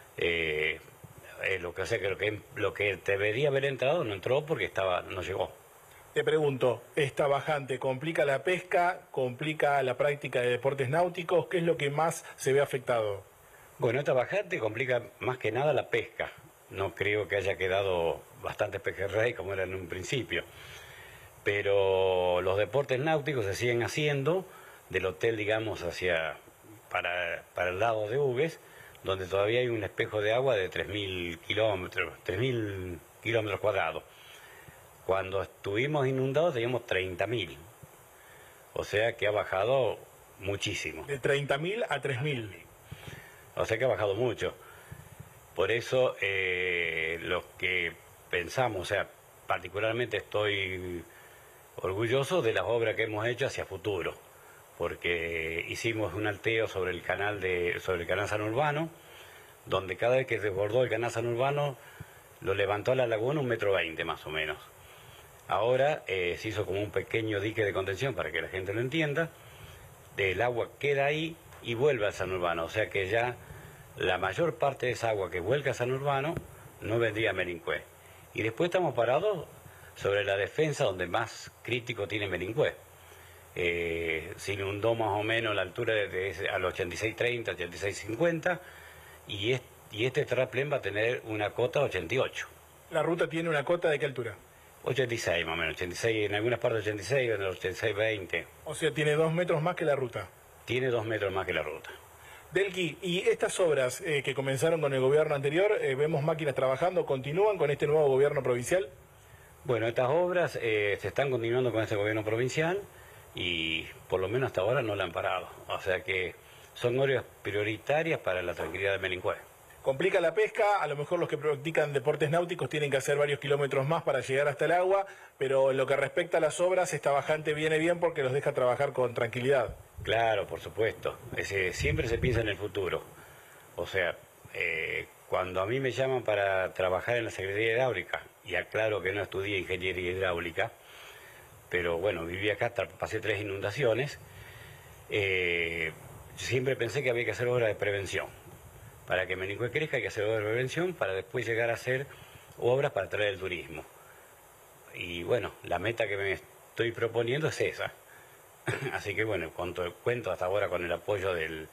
Lo que debería haber entrado no entró porque no llegó. Te pregunto, ¿esta bajante complica la pesca, complica la práctica de deportes náuticos? ¿Qué es lo que más se ve afectado? Bueno, esta bajante complica más que nada la pesca. No creo que haya quedado bastantes pejerrey como era en un principio. Pero los deportes náuticos se siguen haciendo del hotel, digamos, para el lado de Uves, donde todavía hay un espejo de agua de 3.000 kilómetros cuadrados. Cuando estuvimos inundados teníamos 30.000. O sea que ha bajado muchísimo. De 30.000 a 3.000. O sea que ha bajado mucho. Por eso lo que pensamos, o sea, particularmente estoy orgulloso de las obras que hemos hecho hacia futuro, porque hicimos un alteo sobre el canal San Urbano, donde cada vez que desbordó el canal San Urbano lo levantó a la laguna 1,20 m más o menos. Ahora se hizo como un pequeño dique de contención para que la gente lo entienda. El agua queda ahí y vuelve al San Urbano, o sea que ya la mayor parte de esa agua que vuelca a San Urbano no vendría a Melincue. Y después estamos parados sobre la defensa donde más crítico tiene Melincue. Se inundó más o menos a la altura al 86.30, 86.50 y este terraplén va a tener una cota 88. ¿La ruta tiene una cota de qué altura? 86 más o menos, 86, en algunas partes 86, en el 86.20. O sea, tiene 2 metros más que la ruta. Tiene 2 metros más que la ruta. Delqui, y estas obras que comenzaron con el gobierno anterior, vemos máquinas trabajando, ¿continúan con este nuevo gobierno provincial? Bueno, estas obras se están continuando con este gobierno provincial y por lo menos hasta ahora no la han parado. O sea que son áreas prioritarias para la tranquilidad de Melincue. Complica la pesca, a lo mejor los que practican deportes náuticos tienen que hacer varios kilómetros más para llegar hasta el agua, pero en lo que respecta a las obras, esta bajante viene bien porque los deja trabajar con tranquilidad. Claro, por supuesto. Siempre se piensa en el futuro. O sea, cuando a mí me llaman para trabajar en la Secretaría Hidráulica, y aclaro que no estudié ingeniería hidráulica, pero bueno, viví acá, pasé 3 inundaciones, siempre pensé que había que hacer obras de prevención. Para que Melincue crezca hay que hacer obras de prevención para después llegar a hacer obras para traer el turismo. Y bueno, la meta que me estoy proponiendo es esa. Así que bueno, cuento hasta ahora con el apoyo de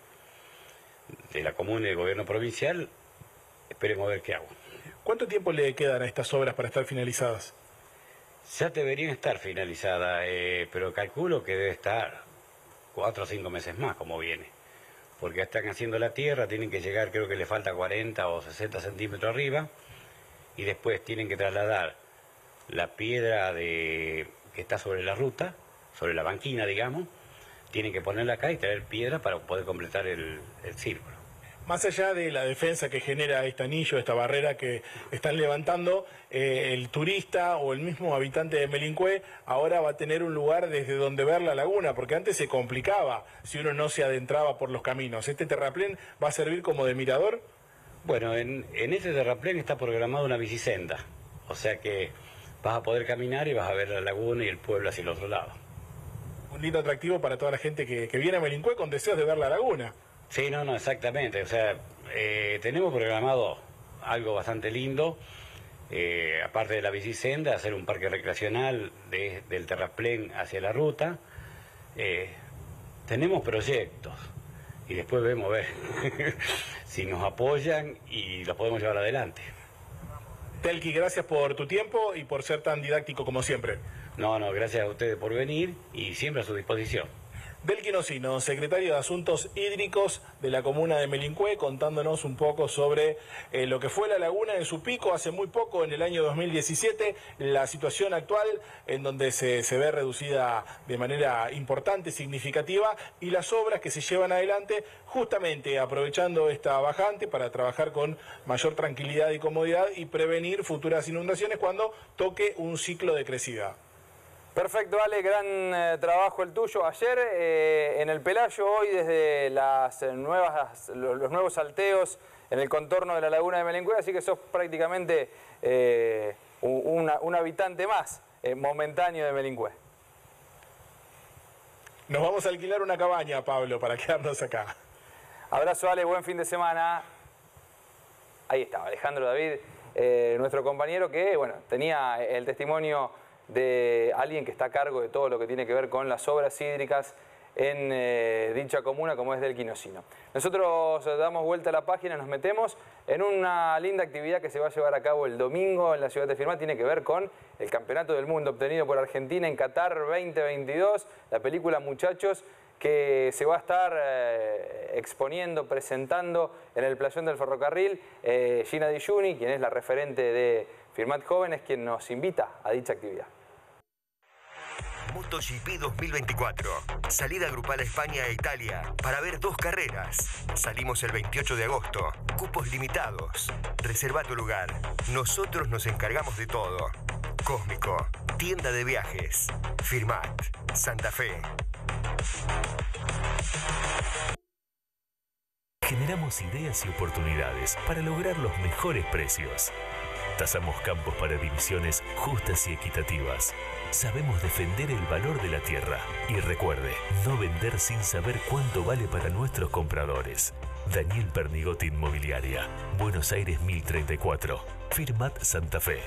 la comuna y del gobierno provincial. Esperemos a ver qué hago. ¿Cuánto tiempo le quedan a estas obras para estar finalizadas? Ya deberían estar finalizadas, pero calculo que debe estar 4 o 5 meses más como viene. Porque están haciendo la tierra, tienen que llegar, creo que le falta 40 o 60 centímetros arriba, y después tienen que trasladar la piedra que está sobre la ruta, sobre la banquina, digamos, tienen que ponerla acá y traer piedra para poder completar el círculo. Más allá de la defensa que genera este anillo, esta barrera que están levantando, el turista o el mismo habitante de Melincue ahora va a tener un lugar desde donde ver la laguna, porque antes se complicaba si uno no se adentraba por los caminos. ¿Este terraplén va a servir como de mirador? Bueno, en este terraplén está programada una bicisenda, o sea que vas a poder caminar y vas a ver la laguna y el pueblo hacia el otro lado. Un lindo atractivo para toda la gente que viene a Melincue con deseos de ver la laguna. Sí, no, exactamente. O sea, tenemos programado algo bastante lindo, aparte de la bicisenda, hacer un parque recreacional del terraplén hacia la ruta. Tenemos proyectos y después vemos a ver si nos apoyan y los podemos llevar adelante. Telki, gracias por tu tiempo y por ser tan didáctico como siempre. No, gracias a ustedes por venir y siempre a su disposición. Delqui Nocino, secretario de Asuntos Hídricos de la comuna de Melincue, contándonos un poco sobre lo que fue la laguna en su pico hace muy poco, en el año 2017, la situación actual en donde se ve reducida de manera importante, significativa, y las obras que se llevan adelante justamente aprovechando esta bajante para trabajar con mayor tranquilidad y comodidad y prevenir futuras inundaciones cuando toque un ciclo de crecida. Perfecto, Ale, gran trabajo el tuyo. Ayer en el Pelayo, hoy desde los nuevos salteos en el contorno de la laguna de Melincue, así que sos prácticamente un habitante más momentáneo de Melincue. Nos vamos a alquilar una cabaña, Pablo, para quedarnos acá. Abrazo, Ale, buen fin de semana. Ahí estaba Alejandro David, nuestro compañero que, bueno, tenía el testimonio de alguien que está a cargo de todo lo que tiene que ver con las obras hídricas en dicha comuna, como es Delqui Nocino. Nosotros damos vuelta a la página, nos metemos en una linda actividad que se va a llevar a cabo el domingo en la ciudad de Firmat. Tiene que ver con el Campeonato del Mundo obtenido por Argentina en Qatar 2022, la película Muchachos, que se va a estar exponiendo, presentando en el Playón del Ferrocarril. Gina Di Giuni, quien es la referente de Firmat Jóvenes, quien nos invita a dicha actividad. MotoGP 2024. Salida grupal a España e Italia para ver 2 carreras. Salimos el 28 de agosto. Cupos limitados. Reserva tu lugar. Nosotros nos encargamos de todo. Cósmico. Tienda de viajes. Firmat. Santa Fe. Generamos ideas y oportunidades para lograr los mejores precios. Tasamos campos para divisiones justas y equitativas. Sabemos defender el valor de la tierra. Y recuerde, no vender sin saber cuánto vale para nuestros compradores. Daniel Pernigotti Inmobiliaria. Buenos Aires 1034. Firmat Santa Fe.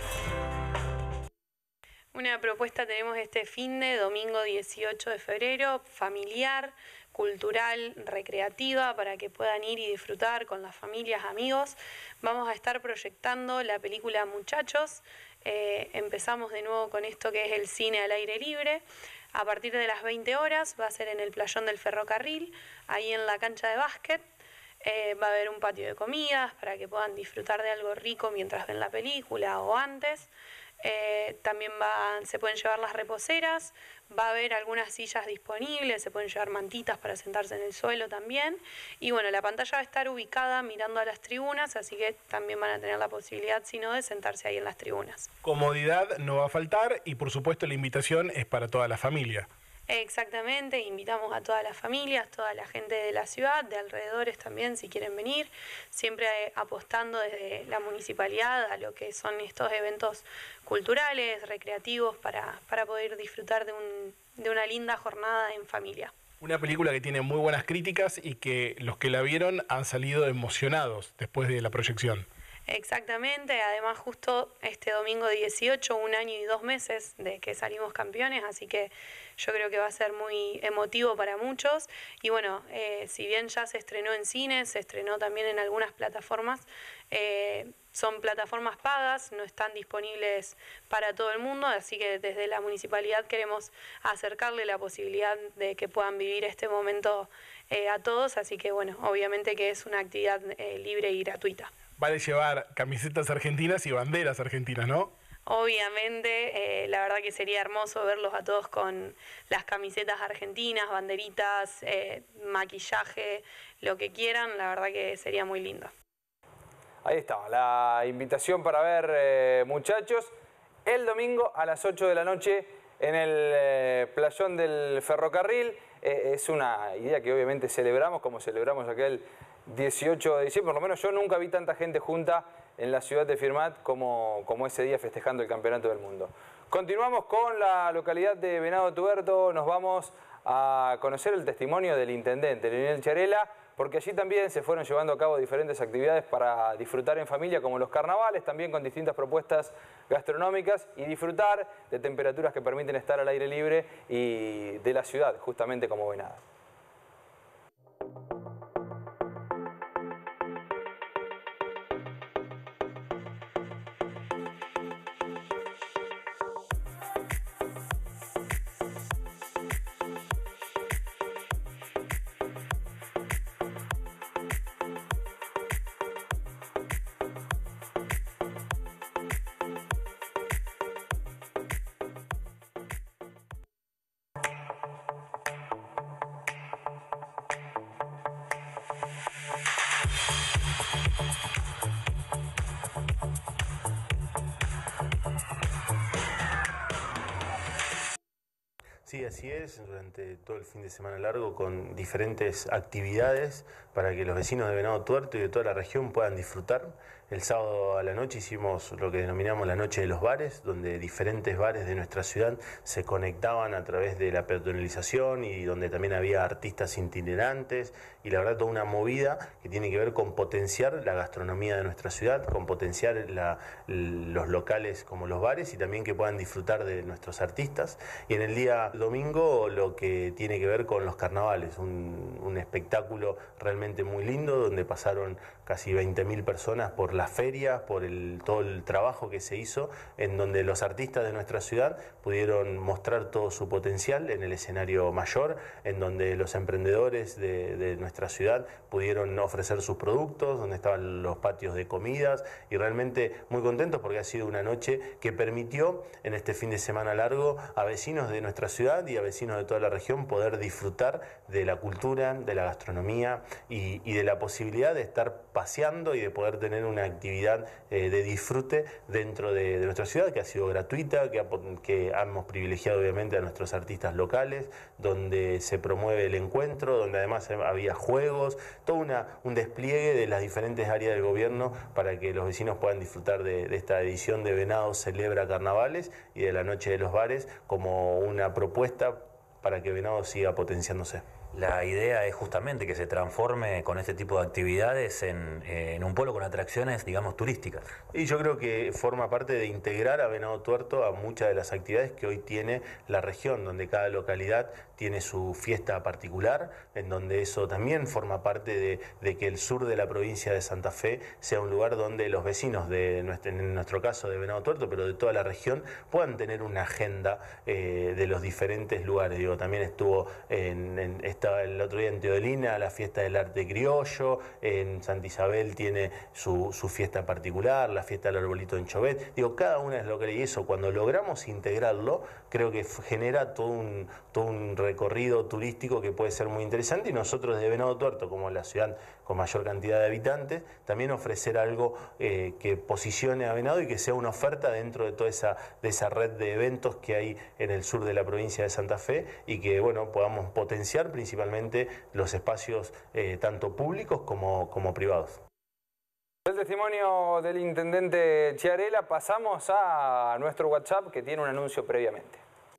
Una propuesta tenemos este fin de domingo 18 de febrero, familiar, cultural, recreativa, para que puedan ir y disfrutar con las familias, amigos. Vamos a estar proyectando la película Muchachos. Empezamos de nuevo con esto que es el cine al aire libre. A partir de las 20 horas va a ser en el Playón del Ferrocarril, ahí en la cancha de básquet. Va a haber un patio de comidas para que puedan disfrutar de algo rico mientras ven la película o antes. También se pueden llevar las reposeras, va a haber algunas sillas disponibles, se pueden llevar mantitas para sentarse en el suelo también. Y bueno, la pantalla va a estar ubicada mirando a las tribunas, así que también van a tener la posibilidad, si no, de sentarse ahí en las tribunas. Comodidad no va a faltar y por supuesto la invitación es para toda la familia. Exactamente, invitamos a todas las familias, toda la gente de la ciudad, de alrededores también, si quieren venir, siempre apostando desde la municipalidad a lo que son estos eventos culturales, recreativos, para poder disfrutar de una linda jornada en familia. Una película que tiene muy buenas críticas y que los que la vieron han salido emocionados después de la proyección. Exactamente, además justo este domingo 18, 1 año y 2 meses de que salimos campeones, así que yo creo que va a ser muy emotivo para muchos. Y bueno, si bien ya se estrenó en cines, se estrenó también en algunas plataformas, son plataformas pagas, no están disponibles para todo el mundo, así que desde la municipalidad queremos acercarle la posibilidad de que puedan vivir este momento a todos, así que bueno, obviamente que es una actividad libre y gratuita. Vale llevar camisetas argentinas y banderas argentinas, ¿no? Obviamente, la verdad que sería hermoso verlos a todos con las camisetas argentinas, banderitas, maquillaje, lo que quieran, la verdad que sería muy lindo. Ahí está, la invitación para ver, muchachos, el domingo a las 8 de la noche en el playón del Ferrocarril. Es una idea que obviamente celebramos, como celebramos aquel 18 de diciembre, por lo menos yo nunca vi tanta gente junta en la ciudad de Firmat como ese día festejando el Campeonato del Mundo. Continuamos con la localidad de Venado Tuerto, nos vamos a conocer el testimonio del intendente Leonel Charela, porque allí también se fueron llevando a cabo diferentes actividades para disfrutar en familia, como los carnavales, también con distintas propuestas gastronómicas y disfrutar de temperaturas que permiten estar al aire libre y de la ciudad, justamente como Venado. Sí, así es, durante todo el fin de semana largo con diferentes actividades para que los vecinos de Venado Tuerto y de toda la región puedan disfrutar. El sábado a la noche hicimos lo que denominamos la Noche de los Bares, donde diferentes bares de nuestra ciudad se conectaban a través de la peatonalización y donde también había artistas itinerantes y la verdad toda una movida que tiene que ver con potenciar la gastronomía de nuestra ciudad, con potenciar los locales como los bares y también que puedan disfrutar de nuestros artistas. Y en el día domingo lo que tiene que ver con los carnavales, un espectáculo realmente muy lindo donde pasaron casi 20.000 personas por las ferias, por todo el trabajo que se hizo, en donde los artistas de nuestra ciudad pudieron mostrar todo su potencial en el escenario mayor, en donde los emprendedores de nuestra ciudad pudieron ofrecer sus productos, donde estaban los patios de comidas y realmente muy contentos porque ha sido una noche que permitió en este fin de semana largo a vecinos de nuestra ciudad y a vecinos de toda la región poder disfrutar de la cultura, de la gastronomía y de la posibilidad de estar paseando y de poder tener una actividad de disfrute dentro de nuestra ciudad que ha sido gratuita, que hemos privilegiado obviamente a nuestros artistas locales, donde se promueve el encuentro, donde además había juegos, todo un despliegue de las diferentes áreas del gobierno para que los vecinos puedan disfrutar de esta edición de Venado Celebra Carnavales y de la Noche de los Bares como una propuesta para que Venado siga potenciándose. La idea es justamente que se transforme con este tipo de actividades en un polo con atracciones, digamos, turísticas. Y yo creo que forma parte de integrar a Venado Tuerto a muchas de las actividades que hoy tiene la región, donde cada localidad tiene su fiesta particular, en donde eso también forma parte de que el sur de la provincia de Santa Fe sea un lugar donde los vecinos, en nuestro caso de Venado Tuerto, pero de toda la región, puedan tener una agenda de los diferentes lugares. Digo, también estuvo estaba el otro día en Teodolina, la fiesta del arte criollo, en Santa Isabel tiene su fiesta particular, la fiesta del arbolito en Chobet. Digo, cada una es local y eso, cuando logramos integrarlo, creo que genera todo un recorrido turístico que puede ser muy interesante, y nosotros de Venado Tuerto, como la ciudad con mayor cantidad de habitantes, también ofrecer algo que posicione a Venado y que sea una oferta dentro de toda esa red de eventos que hay en el sur de la provincia de Santa Fe, y que bueno, podamos potenciar principalmente los espacios tanto públicos como privados. El testimonio del intendente Chiarella. Pasamos a nuestro WhatsApp, que tiene un anuncio previamente.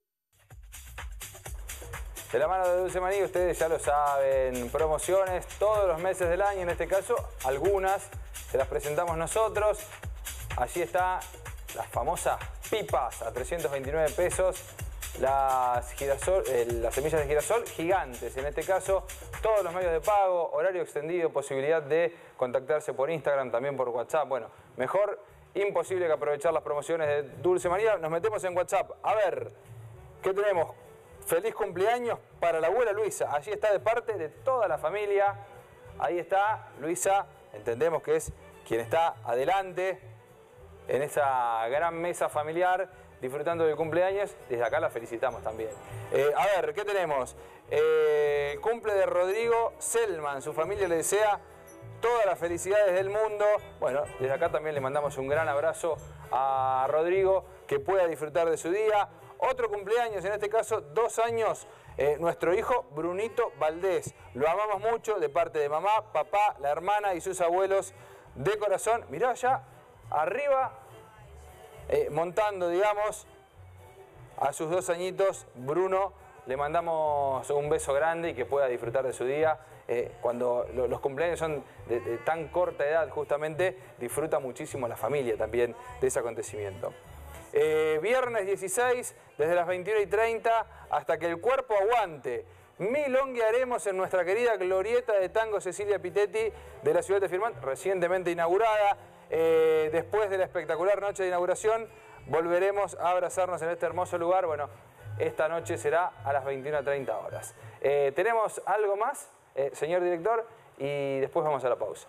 De la mano de Dulce Maní, ustedes ya lo saben, promociones todos los meses del año, en este caso algunas se las presentamos nosotros. Allí está las famosas pipas a 329 pesos, las semillas de girasol gigantes, en este caso todos los medios de pago, horario extendido, posibilidad de contactarse por Instagram, también por WhatsApp. Bueno, mejor imposible que aprovechar las promociones de Dulce María. Nos metemos en WhatsApp. A ver, ¿qué tenemos? Feliz cumpleaños para la abuela Luisa. Allí está de parte de toda la familia. Ahí está Luisa, entendemos que es quien está adelante en esa gran mesa familiar, disfrutando del cumpleaños. Desde acá la felicitamos también. A ver, ¿qué tenemos? Cumple de Rodrigo Selman. Su familia le desea todas las felicidades del mundo. Bueno, desde acá también le mandamos un gran abrazo a Rodrigo, que pueda disfrutar de su día. Otro cumpleaños, en este caso 2 años, nuestro hijo Brunito Valdés. Lo amamos mucho, de parte de mamá, papá, la hermana y sus abuelos de corazón. Mirá allá arriba, montando, digamos, a sus 2 añitos, Bruno. Le mandamos un beso grande y que pueda disfrutar de su día. Cuando los cumpleaños son de tan corta edad, justamente, disfruta muchísimo la familia también de ese acontecimiento. Viernes 16, desde las 21:30 hasta que el cuerpo aguante. Milonguearemos en nuestra querida glorieta de tango Cecilia Pitetti de la ciudad de Firmat, recientemente inaugurada. Después de la espectacular noche de inauguración, volveremos a abrazarnos en este hermoso lugar. Bueno, esta noche será a las 21:30 horas. ¿Tenemos algo más, señor director? Y después vamos a la pausa.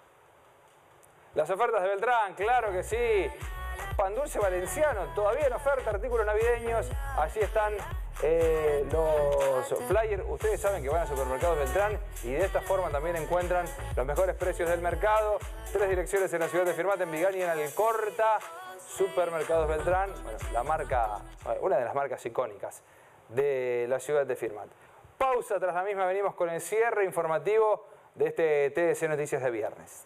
Las ofertas de Beltrán, claro que sí. Pan dulce valenciano, todavía en oferta, artículos navideños. Allí están los flyers. Ustedes saben que van a Supermercados Beltrán y de esta forma también encuentran los mejores precios del mercado. 3 direcciones en la ciudad de Firmat, en Vigani y en Alcorta. Supermercados Beltrán, bueno, la marca, una de las marcas icónicas de la ciudad de Firmat. Pausa, tras la misma venimos con el cierre informativo de este TDC Noticias de viernes.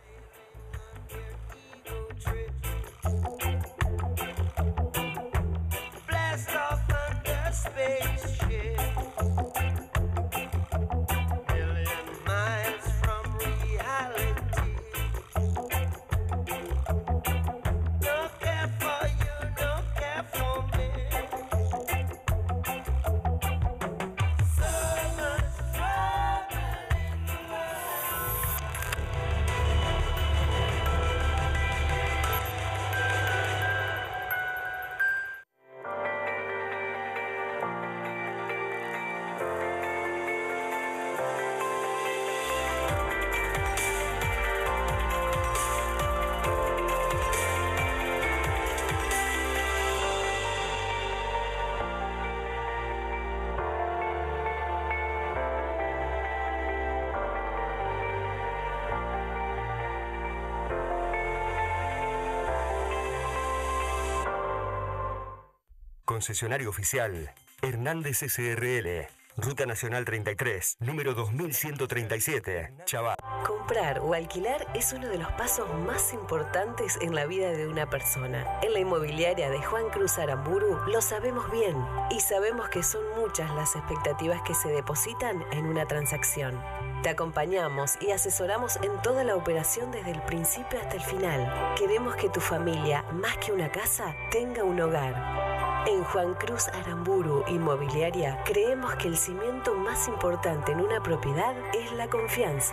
Concesionario oficial Hernández SRL, Ruta Nacional 33, número 2137, Chaval. Comprar o alquilar es uno de los pasos más importantes en la vida de una persona. En la inmobiliaria de Juan Cruz Aramburu lo sabemos bien y sabemos que son muchas las expectativas que se depositan en una transacción. Te acompañamos y asesoramos en toda la operación desde el principio hasta el final. Queremos que tu familia, más que una casa, tenga un hogar. En Juan Cruz Aramburu Inmobiliaria creemos que el cimiento más importante en una propiedad es la confianza.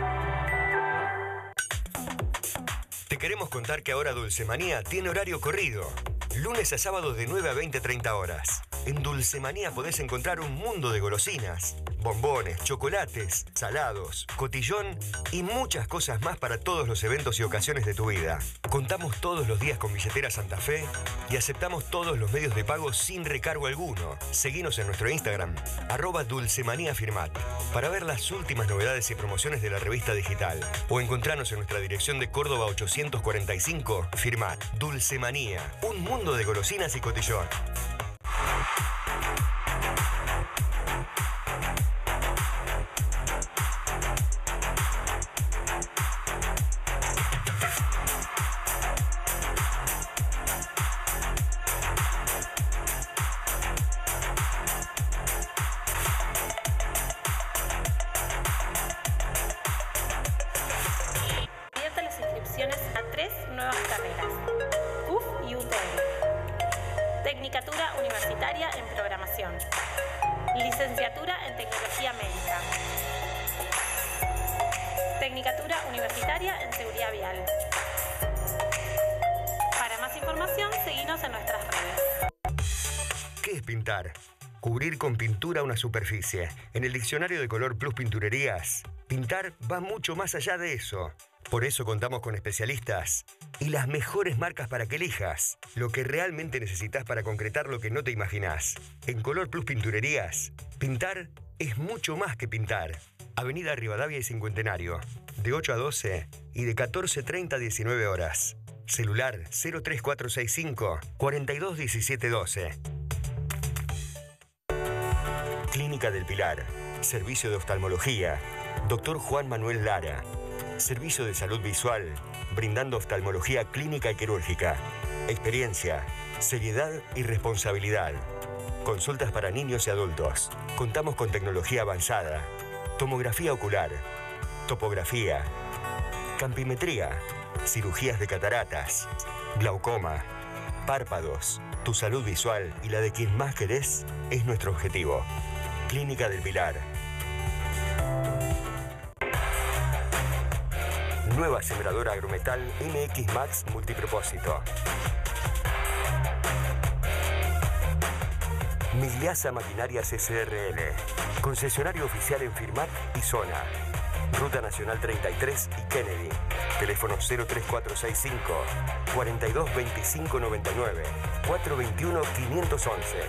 Te queremos contar que ahora Dulce Manía tiene horario corrido. Lunes a sábados de 9 a 20:30 horas. En Dulce Manía podés encontrar un mundo de golosinas. bombones, chocolates, salados, cotillón y muchas cosas más para todos los eventos y ocasiones de tu vida. Contamos todos los días con Billetera Santa Fe y aceptamos todos los medios de pago sin recargo alguno. Seguinos en nuestro Instagram, @dulcemaniafirmat, para ver las últimas novedades y promociones de la revista digital. O encontranos en nuestra dirección de Córdoba 845, Firmat. Dulcemanía, un mundo de golosinas y cotillón. Tecnicatura Universitaria en Programación. Licenciatura en Tecnología Médica. Tecnicatura Universitaria en Seguridad Vial. Para más información, seguinos en nuestras redes. ¿Qué es pintar? Cubrir con pintura una superficie. En el diccionario de Color Plus Pinturerías, pintar va mucho más allá de eso. Por eso contamos con especialistas y las mejores marcas para que elijas lo que realmente necesitas para concretar lo que no te imaginás. En Color Plus Pinturerías, pintar es mucho más que pintar. Avenida Rivadavia y Cincuentenario, de 8 a 12 y de 14:30 a 19 horas. Celular 03465 421712. Clínica del Pilar. Servicio de oftalmología. Dr. Juan Manuel Lara. Servicio de salud visual, brindando oftalmología clínica y quirúrgica. Experiencia, seriedad y responsabilidad. Consultas para niños y adultos. Contamos con tecnología avanzada. Tomografía ocular. Topografía. Campimetría. Cirugías de cataratas. Glaucoma. Párpados. Tu salud visual y la de quien más querés es nuestro objetivo. Clínica del Pilar. Nueva sembradora agrometal MX Max multipropósito. Migliasa Maquinarias SRL. Concesionario oficial en Firmat y Zona. Ruta Nacional 33 y Kennedy. Teléfono 03465 422599 421-511.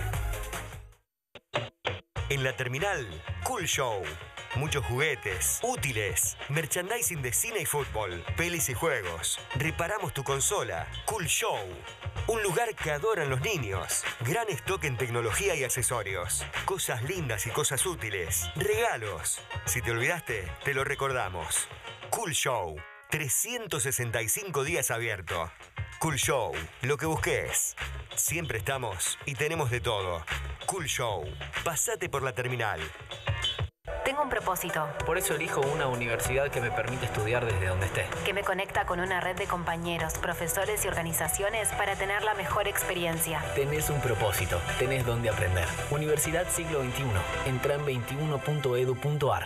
En la terminal, Cool Show. Muchos juguetes, útiles, merchandising de cine y fútbol, pelis y juegos. Reparamos tu consola. Cool Show. Un lugar que adoran los niños. Gran stock en tecnología y accesorios. Cosas lindas y cosas útiles. Regalos. Si te olvidaste, te lo recordamos. Cool Show. 365 días abierto. Cool Show. Lo que busques. Siempre estamos y tenemos de todo. Cool Show. Pasate por la terminal. Tengo un propósito. Por eso elijo una universidad que me permite estudiar desde donde esté. Que me conecta con una red de compañeros, profesores y organizaciones para tener la mejor experiencia. Tenés un propósito, tenés donde aprender. Universidad Siglo XXI. Entra en 21.edu.ar.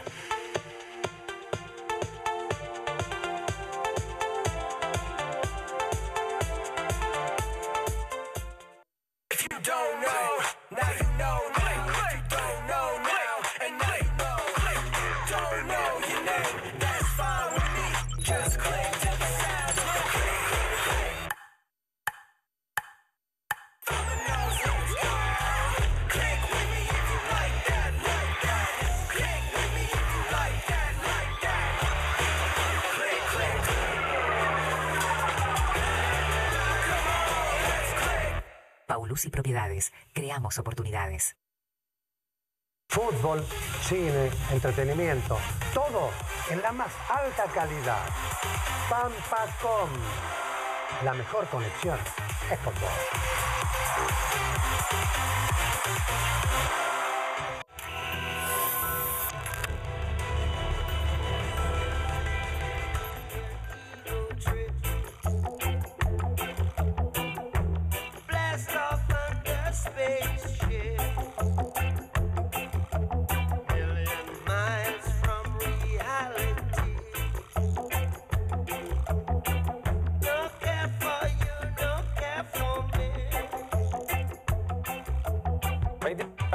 Paulusi Propiedades. Creamos oportunidades. Fútbol, cine, entretenimiento, todo en la más alta calidad. Pampacom. La mejor conexión es con vos.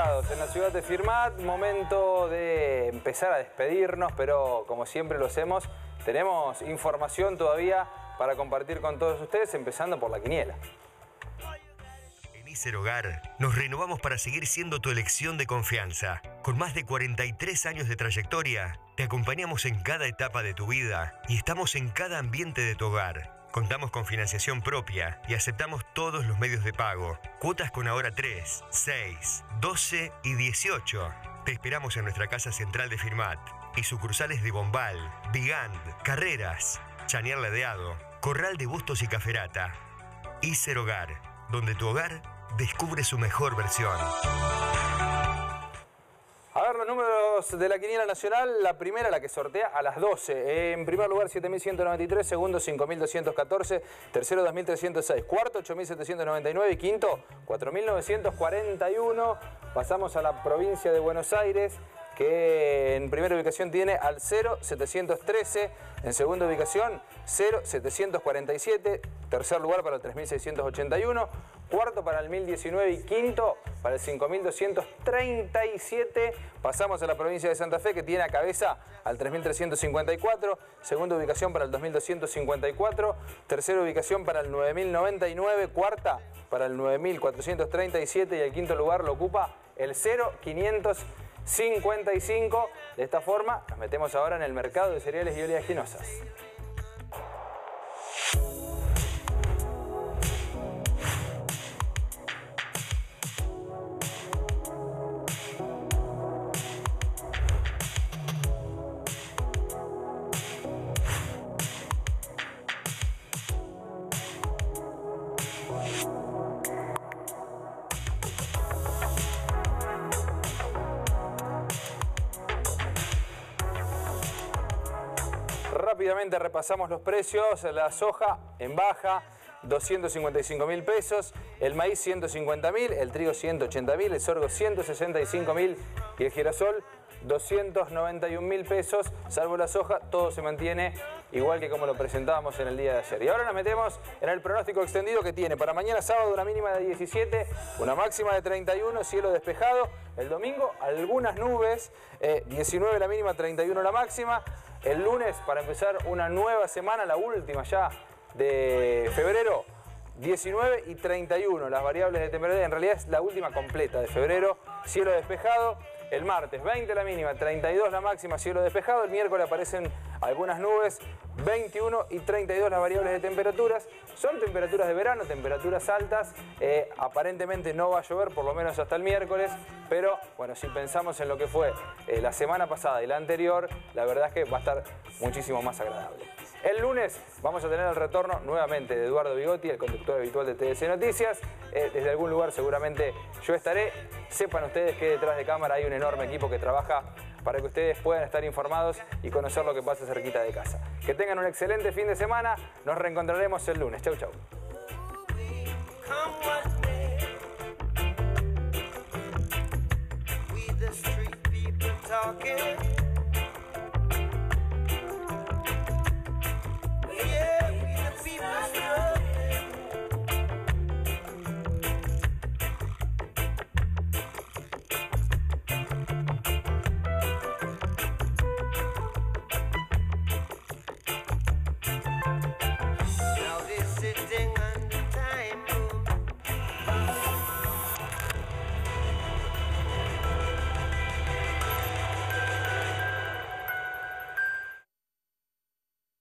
ubicados en la ciudad de Firmat. Momento de empezar a despedirnos, pero como siempre lo hacemos, tenemos información todavía para compartir con todos ustedes, empezando por la quiniela. En Iserhogar nos renovamos para seguir siendo tu elección de confianza. Con más de 43 años de trayectoria, te acompañamos en cada etapa de tu vida y estamos en cada ambiente de tu hogar. Contamos con financiación propia y aceptamos todos los medios de pago. Cuotas con ahora 3, 6, 12 y 18. Te esperamos en nuestra casa central de Firmat y sucursales de Bombal, Vigand, Carreras, Chañar Ladeado, Corral de Bustos y Caferata. Iserhogar, donde tu hogar descubre su mejor versión. A ver los números de la quiniela nacional. La primera, la que sortea a las 12. En primer lugar, 7.193. Segundo, 5.214. Tercero, 2.306. Cuarto, 8.799. Y quinto, 4.941. Pasamos a la provincia de Buenos Aires, que en primera ubicación tiene al 0.713. En segunda ubicación, 0.747. Tercer lugar para el 3.681. Cuarto para el 1019 y quinto para el 5237. Pasamos a la provincia de Santa Fe, que tiene a cabeza al 3354. Segunda ubicación para el 2254. Tercera ubicación para el 9099. Cuarta para el 9437. Y el quinto lugar lo ocupa el 0555. De esta forma nos metemos ahora en el mercado de cereales y oleaginosas. Rápidamente repasamos los precios. La soja en baja, 255.000 pesos. El maíz, 150.000. El trigo, 180.000. El sorgo, 165.000. Y el girasol, 291.000 pesos. Salvo la soja, todo se mantiene igual que como lo presentábamos en el día de ayer. Y ahora nos metemos en el pronóstico extendido, que tiene para mañana sábado una mínima de 17, una máxima de 31, cielo despejado. El domingo algunas nubes, 19 la mínima, 31 la máxima. El lunes, para empezar una nueva semana, la última ya de febrero, 19 y 31 las variables de temperatura. En realidad es la última completa de febrero, cielo despejado. El martes, 20 la mínima, 32 la máxima, cielo despejado. El miércoles aparecen algunas nubes, 21 y 32 las variables de temperaturas. Son temperaturas de verano, temperaturas altas. Aparentemente no va a llover, por lo menos hasta el miércoles. Pero, bueno, si pensamos en lo que fue la semana pasada y la anterior, la verdad es que va a estar muchísimo más agradable. El lunes vamos a tener el retorno nuevamente de Eduardo Bigotti, el conductor habitual de TDC Noticias. Desde algún lugar seguramente yo estaré. Sepan ustedes que detrás de cámara hay un enorme equipo que trabaja para que ustedes puedan estar informados y conocer lo que pasa cerquita de casa. Que tengan un excelente fin de semana. Nos reencontraremos el lunes. Chau, chau.